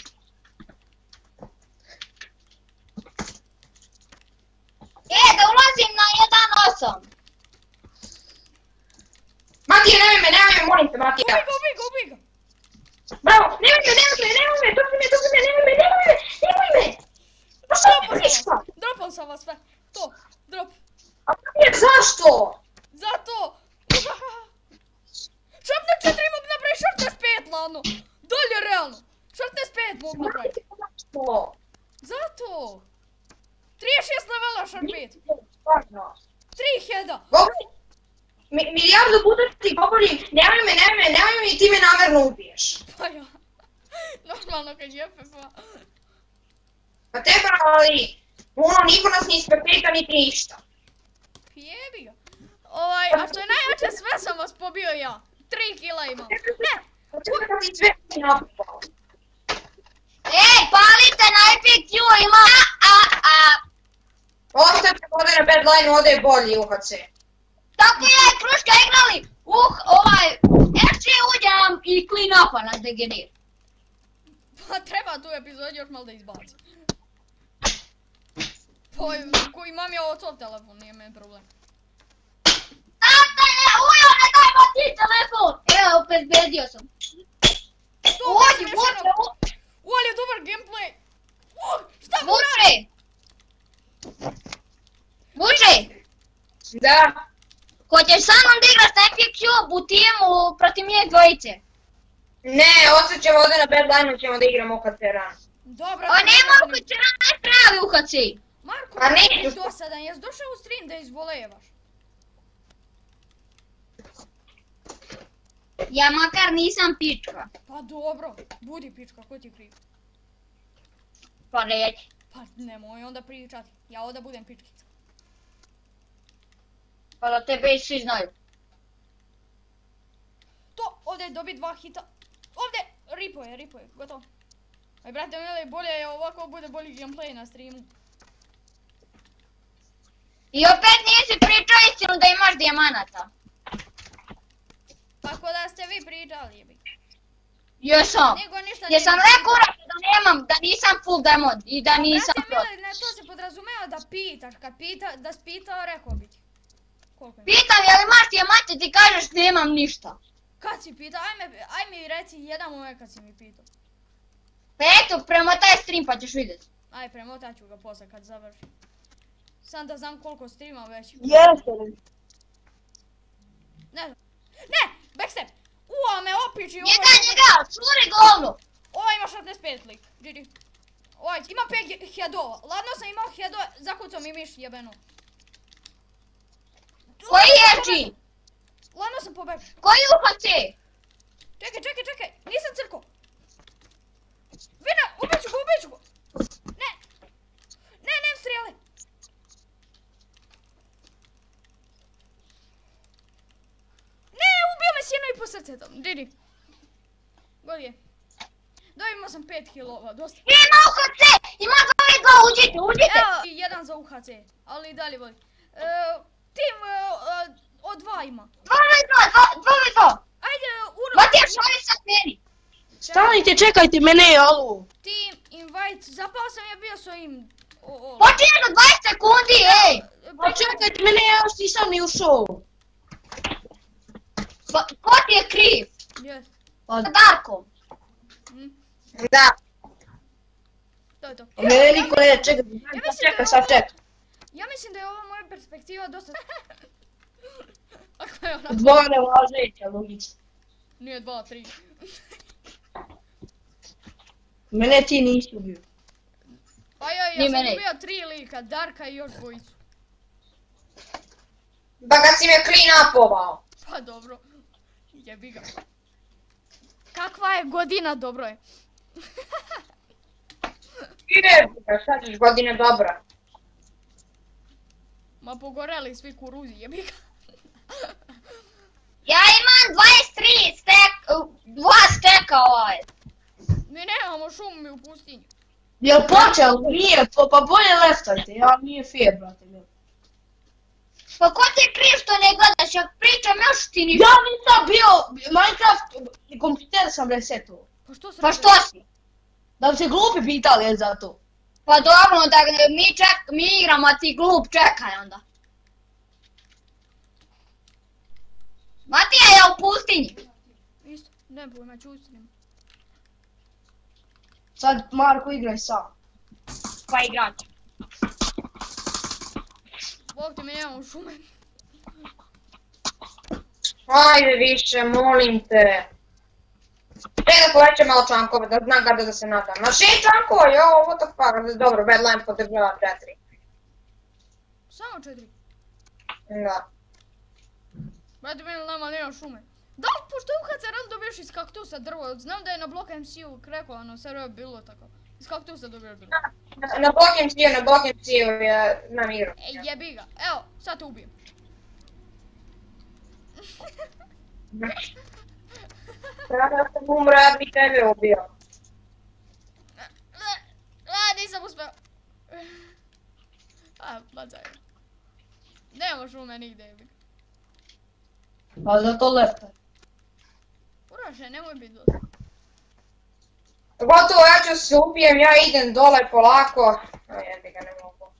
Da ulazim na 1.8.
Matija, nemoj me, molim te, Matija.
Ubij ga.
Bravo, nemoj me, tupi me, nemoj me. Pa šta mi piška?
Dropao sam vas sve. To, drop.
A Matija, zašto?
Zato
to?
Zato! 36 levela šarpet.
Stvarno.
3 heada.
Milijardu puta ti govorim, nemoj me, ti me namjerno ubiješ.
Pa ja. Normalno kad jepe pa.
Pa teba, ali, niko nas ni ispeklika niti ništa.
Jebi ga. A što je najveće, sve sam vas pobio ja. 3 kila imam. Ne!
Čekaj ti sve napao.
Ej, palite na Epic Q, ima
Ostavite ovdje na bedline, ovdje je bolji UHC.
Tako ja i Kruška igrali, FC uđam i clean upa nas degenir.
Pa treba tu epizod još malo da izbacim. Ko imam ja od svog telefon, nije meni problem.
Tata je, ujo, ne dajmo ti telefon! Evo, obezbedio sam. Uđi, vuče,
Ali je dobar gameplay. Šta mu
vuče! Vuče!
Da.
Hoćeš sa mnom da igraš na Epic Cube u timu protiv njih dvojice?
Ne, ostat ćemo ovdje na bedline-u, ćemo da igramo UHC rano.
Dobro.
O, nema UHC, ne pravi UHC.
Marko,
A ne.
ti dosadan, jes došao u stream da izvolevaš?
Ja makar nisam pička.
Pa dobro, budi pička, ko ti kriv?
Pa neće.
Pa nemoj onda pričati, ja ovdje budem pičkica.
Pa da tebe i svi znaju.
To, ovdje dobi 2 hita. Ovdje, ripo je, gotovo. Aj brate, mile, bolje je ovako bude bolji gameplay na streamu.
I opet nisi pričao istinu da imaš dijamanata.
Tako da ste vi pričali, jebi.
Jesam.
Nego ništa
Jesam rekao da nemam, da nisam full diamond i da nisam
brate,
pro.
mile, to se podrazumeva da pitaš, kad da si pitao, rekao bi ti. Koliko ima?
Pitam je li imaš dijamante, ti kažeš nemam ništa.
Kad si pitao, aj mi reci jedan moment kad si mi pitao.
Pa eto, prema taj stream pa ćeš vidjeti.
Aj, premotat ću ga posle kad završim. Sam da znam koliko streamam već.
Jeste li?
Ne znam. Ne! Backstep! Me opiči!
Njega! Čuri govno!
Ovaj ima 65 lik. GG. Ovaj ima 5 headova. Ladno sam imao headova, zakucao mi miš jebeno.
Koji je G?
Ladno sam pobegao.
Koji UHC?
Čekaj, nisam crko. Vina, ubiću go. Ne, nem strijele. Ne, ubio me s 1,5 srcetom. GG. God je. Dobimo sam 5 kilova, dosta.
Ima UHC! Ima 2v2, uđite!
Evo, i jedan za UHC, ali i dalje voli. Tim od 2 ima.
2v2!
Ajde, Uno.
Matija, šali sad meni!
Stanite, čekajte mene, alo.
Team invite, zapao sam ja bio s ovim...
Počinje do 20 sekundi, ej!
Pa čekajte mene, ja još nisam ni ušao.
Ko ti je kriv?
Yes.
Sa Darkom.
Da.
To je to.
Mene niko ne, čekaj.
Ja mislim da je ova moja perspektiva dosta... Ako je ona...
2 ne važeće, logično.
Nije 2, 3.
Mene ti nisi ubio.
Pa ja sam ubio 3 lika, Darka i još dvojicu.
Pa kad si me clean upovao.
Pa dobro. Jebi ga. Kakva je godina, dobro je.
Šta ćeš godina dobra?
Ma pogoreli svi kuruzi, jebi ga.
Ja imam 2 steka ovaj.
Mi nemamo šumu u pustinju.
Jel počeo? Nije, pa bolje lestajte, ja nije fair, brate.
Pa ko ti je kriv što ne gledaš, ja pričam još ti ništa.
Ja nisam bio, Minecraft, kompjuter sam resetovao.
Pa
što si?
Da bi se glupi pitali, je za to.
Pa dobro, da mi igramo, a ti glup čekaj onda. Matija je u pustinji.
Isto, ne pojma, čustim.
Sad Marko igraj sam.
Pa igrač.
Bog ti mi nemamo šume.
Ajde više, molim te. Prije da povećam malo čankove, da znam kada da se nadam. Na 6 čankova, jo, what the fuck, dobro, Badline podržava 4.
Samo 4.
Da.
Brate, meni nama nema šume. Da li, pošto kad se raz dobiješ iz kaktusa drvo, znam da je na Block MC-u krekovano, server bilo tako. Iz kaktusa dobiješ drvo.
Na Block MC-u je nam igru.
Ej, jebi ga. Evo, sad te ubijem.
Kada sam umro, ja bi tebe ubio.
Nisam uspeo. Bacaj. Nema šume nigde, jebi ga.
Pa zato lepo.
Uraše, nemoj biti dosta.
Gotovo, ja ću se ubijem, ja idem dole polako. A jebi ga, ne mogu.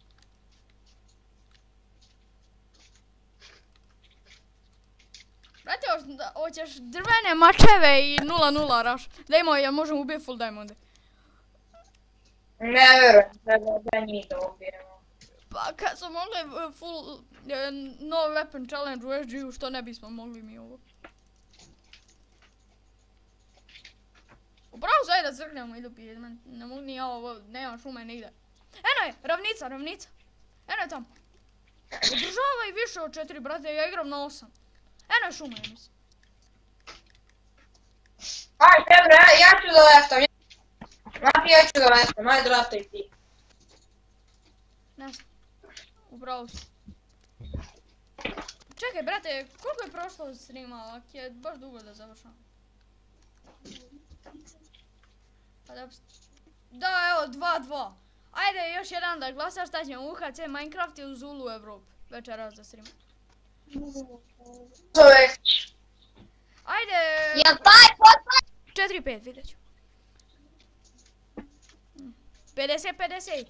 Brate, hoćeš drvene mačeve i 0-0 raš. Dajmo, ja možem ubiti full diamonde.
Ne verujem da njih da ubijemo.
Pa kad smo mogli full no weapon challenge u SG-u, što ne bismo mogli mi ovo? Upravo sad da crknemo i dopije, ne mogu ni ja ovo, nema šume nigde. Eno je, ravnica. Eno je tamo. Održavaj više od 4, brate, ja igram na 8. Eno je šuma, ja mislim.
Aj, dobro, ja ću da leftam. Mati, ja ću da leftam, aj draftaj ti.
Ne znam. Upravo si. Čekaj, brate, koliko je prošlo od streama, ako je baš dugo da završam. Pa da, evo, 2-2. Ajde, još jedan da glasaš, šta ćemo UHC, Minecraft i u Zulu Evropu. Večeras za stream.
To je...
Ajde...
Jel taj posla?
4-5, vidjet ću. 50-50.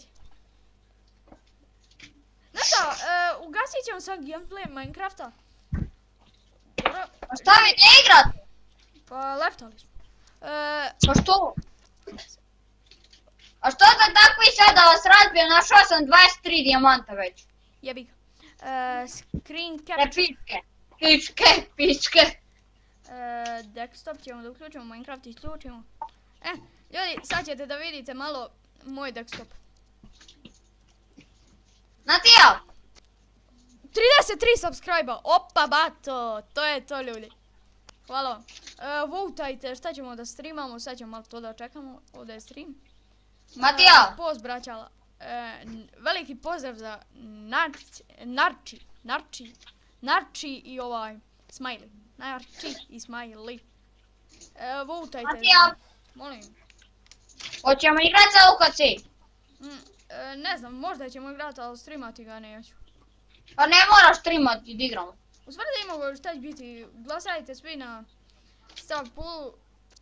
Znaš šta, ugasit ćemo sad gameplay Minecrafta. Dobro.
A šta vi ne igrate?
Pa leftali smo.
Pa što? A što za takvi sad da vas razbijem, našao sam 23 dijamanta već.
Jebi ga. Screen
Ne
capture.
pičke.
Desktop ćemo da uključimo, Minecraft isključimo. Ljudi, sad ćete da vidite malo moj desktop.
Natija!
33 subscribe-a, opa bato, to je to ljudi. Hvala vam. Votajte šta ćemo da streamamo, sad ćemo malo to da čekamo, ovdje je stream.
Matija!
Post braćala. Veliki pozdrav za Narči i ovaj Smiley. Narči i Smiley. Votajte.
Matija!
Molim.
Hoćemo igrat za UHC?
Ne znam, možda ćemo igrati, ali streamati ga neću.
Pa ne moraš streamati da igramo.
U stvari da imamo šta će biti, glasajte svi na Star Poolu.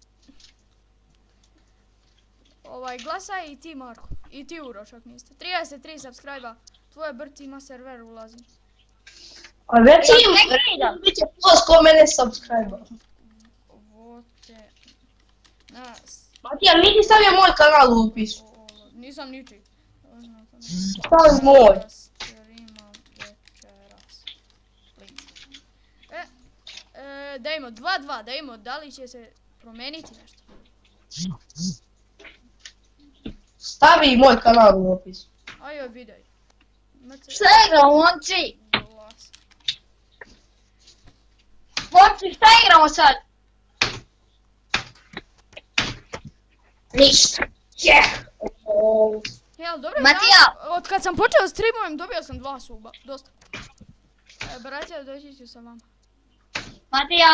Glasaj i ti Marko, i ti Uroš ako niste. 33 subscribe-a, tvoje Brt ima server ulazim.
A već bit će post ko mene subscribe-a.
Vote na
Matija, nisi stavio moj kanal u opisu.
nisam niči.
Stavi moj.
Streamam večeras. Dajmo 2-2, dajmo da li će se promeniti nešto.
Stavi moj kanal u opisu.
Ajoj, videj.
Šta igramo, momci?
Glas.
Momci, šta igramo sad?
Ništa.
Jel, dobro,
Matija!
od kad sam počeo streamujem dobio sam 2 suba, dosta. Braća, doći ću sa vama.
Matija!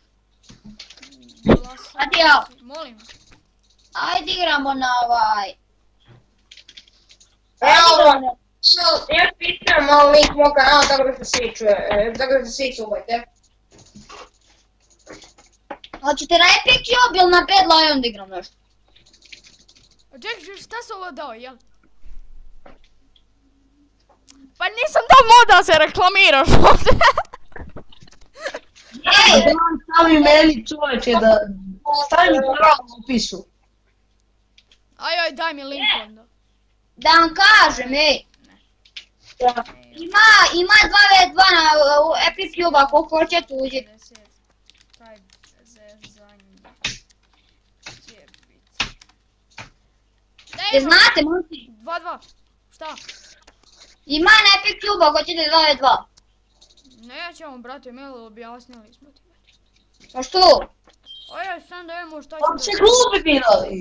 Glasam.
Matija!
Molim.
Ajde igramo na ovaj...
Evo, ja pitam malo link moj kanal tako da se svi čuje, tako da se svi čuvajte.
Hoćete na Epic Cube ili na Bad Lion da igram nešto?
Čekaj, šta se ovo dao, jel? Pa nisam dao mod da se reklamiraš ovdje.
Stavi meni čoveče da... Stavi mi kanal u opisu.
Ajoj, daj mi link onda.
Da vam kažem, ej. Ima 2v2 na Epic Cube, ako hoćete uđite.
50 zezanje.
Je znate, momci?
2-2. Šta?
Ima na Epic Cube ako ćete 2v2.
Nećemo, brate, Milo, objasnili smo ti.
Pa što?
Ajde, sam da imamo šta
On
će
će
da...
glupi bilo.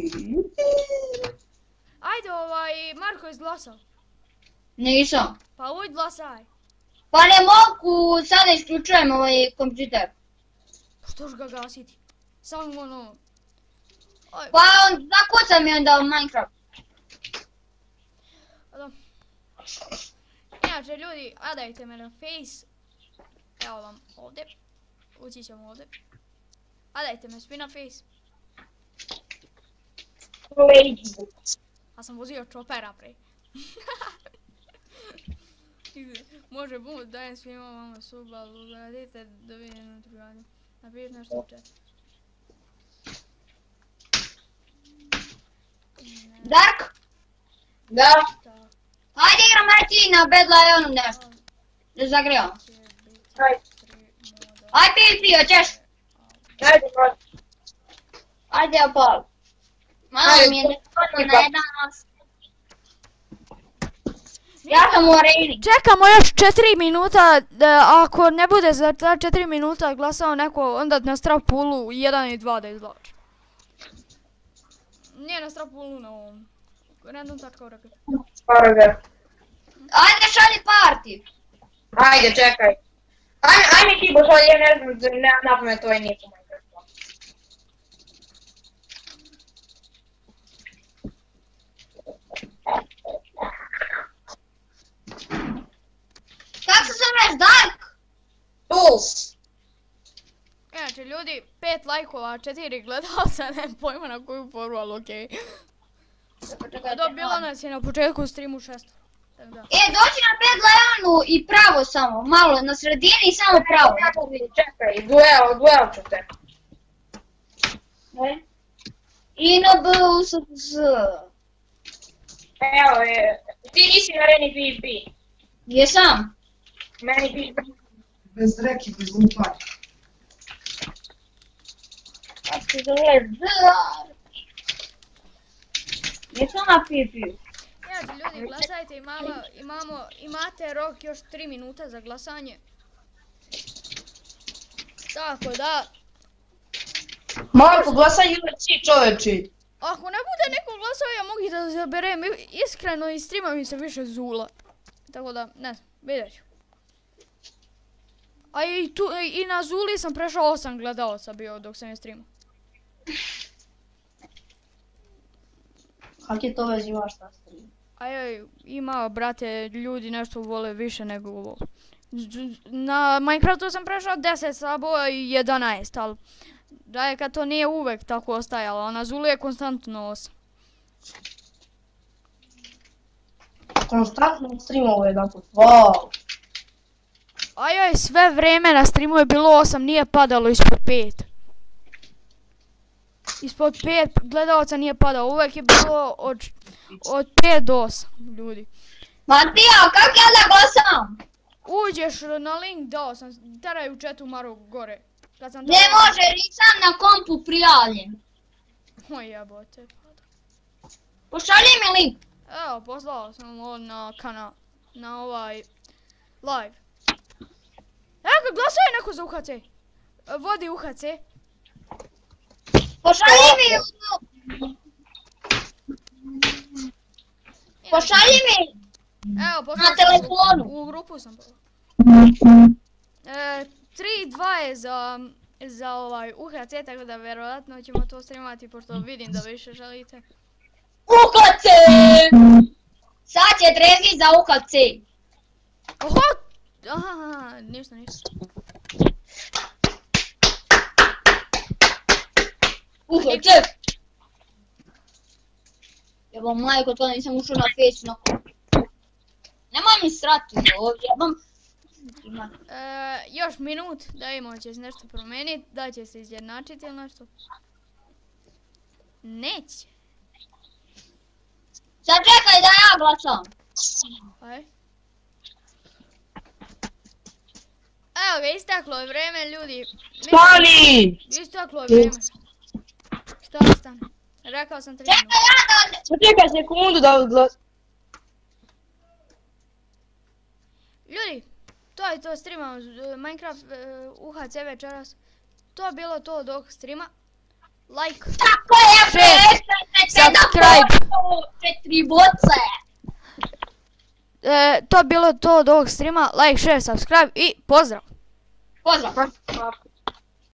Ajde, Marko je izglasao.
Nisam.
Pa uj, glasaj.
Pa ne mogu, sada isključujem ovaj kompjuter.
Što ću ga gasiti? Samo ono... Aj,
Pa on zakuca mi onda u Minecraft.
da. Inače, ljudi, adajte me na Face. Evo vam ovdje. Ući ćemo ovdje. Adajte me svi na Face. A sam vozio čopera pre. Može pomoć, dajem svima vama sub, ali ugradite da vidim notifikaciju. Napišite nešto u chat.
Dark?
Da.
Ajde igram ti na Bad Lionu nešto. Da zagrijamo. Aj PvP, hoćeš?
Ajde, broj.
Ajde ja pal. Malo mi je nekoliko na jedan nas. Ja sam u areni.
Čekamo još 4 minuta, ako ne bude za ta 4 minuta glasao neko, onda na Strapulu 1 i 2 da izvlači. Nije na Strapulu, na ovom. Random.org.
Ajde šalji party.
Ajde, čekaj. Ajme Kibo, šalj, ja ne znam, napamet ovaj nije po Minecraftu.
Kako se zoveš, Dark?
Tools.
Inače, ljudi, 5 lajkova, 4 gledalca, nemam pojma na koju foru, ali okej. Bilo nas je na početku streamu 6. Tako da.
Dođi na Bad Lionu i pravo samo, malo na sredini i samo pravo.
Čekaj, duel ću te.
I na BUSS.
Evo je, ti nisi na areni PvP.
Jesam.
Meni PvP.
Bez reki, bez lupa.
Kako se zoveš, Dark? Jesam na PvP.
Inače, ljudi, glasajte, imate rok još 3 minuta za glasanje. Tako da,
Marko, glasaj UFC, čoveči.
ako ne bude neko glasao, ja mogu da zaberem, iskreno i streama mi se više zula. Tako da, ne znam, vidjet ću. A i na Zuli sam prešao 8 gledalaca bio dok sam je streamao.
Kak je to već imaš na streamu?
Ajoj, ima, brate, ljudi nešto vole više nego ovo. Na Minecraftu sam prešao 10 sabova i 11, ali da je kad to nije uvek tako ostajalo, a na Zuli je konstantno 8.
Konstantno streamovo jedan put, wow.
Ajoj, sve vreme na streamu je bilo 8, nije padalo ispod 5. Ispod 5 gledalaca nije padao, uvek je bilo od 5 do 8 ljudi.
Matija, kak ja da glasam?
Uđeš na link, dao sam, teraj u chatu Maru gore.
Ne može, nisam na kompu prijavljen.
Oj jebote.
Pošalji mi link.
Evo, poslao sam ovo na kanal, na ovaj live. Evo ga, glasuje neko za UHC. Vodi UHC.
Pošalji mi. Pošalji mi.
Evo, poslao
Na telefonu.
u grupu sam poslao. 3-2 je za ovaj UHC, tako da verovatno ćemo to streamati, pošto vidim da više želite.
UHC! Sad će trezi za UHC.
Oho! Aha, ništa.
UHC! Evo majko, to nisam ušao na Face, no. Nemoj mi srati ovdje, jebam.
Još minut, da imamo će se nešto promijeniti, da će se izjednačiti ili nešto. Neće.
Sad čekaj da ja glasam.
Aj. Evo ga, istaklo je vreme, ljudi.
Stani!
Istaklo je vreme. Šta stane? Rekao sam 3
Čekaj,
minuta.
ja da...
Čekaj sekundu da odglas...
Ljudi, to je to streama Minecraft UHC večeras. To je bilo to od ovog streama. Like,
Tako je,
Share, subscribe.
4 boce.
To je bilo to od ovog streama. Like, share, subscribe i pozdrav!
Pozdrav.
Pa.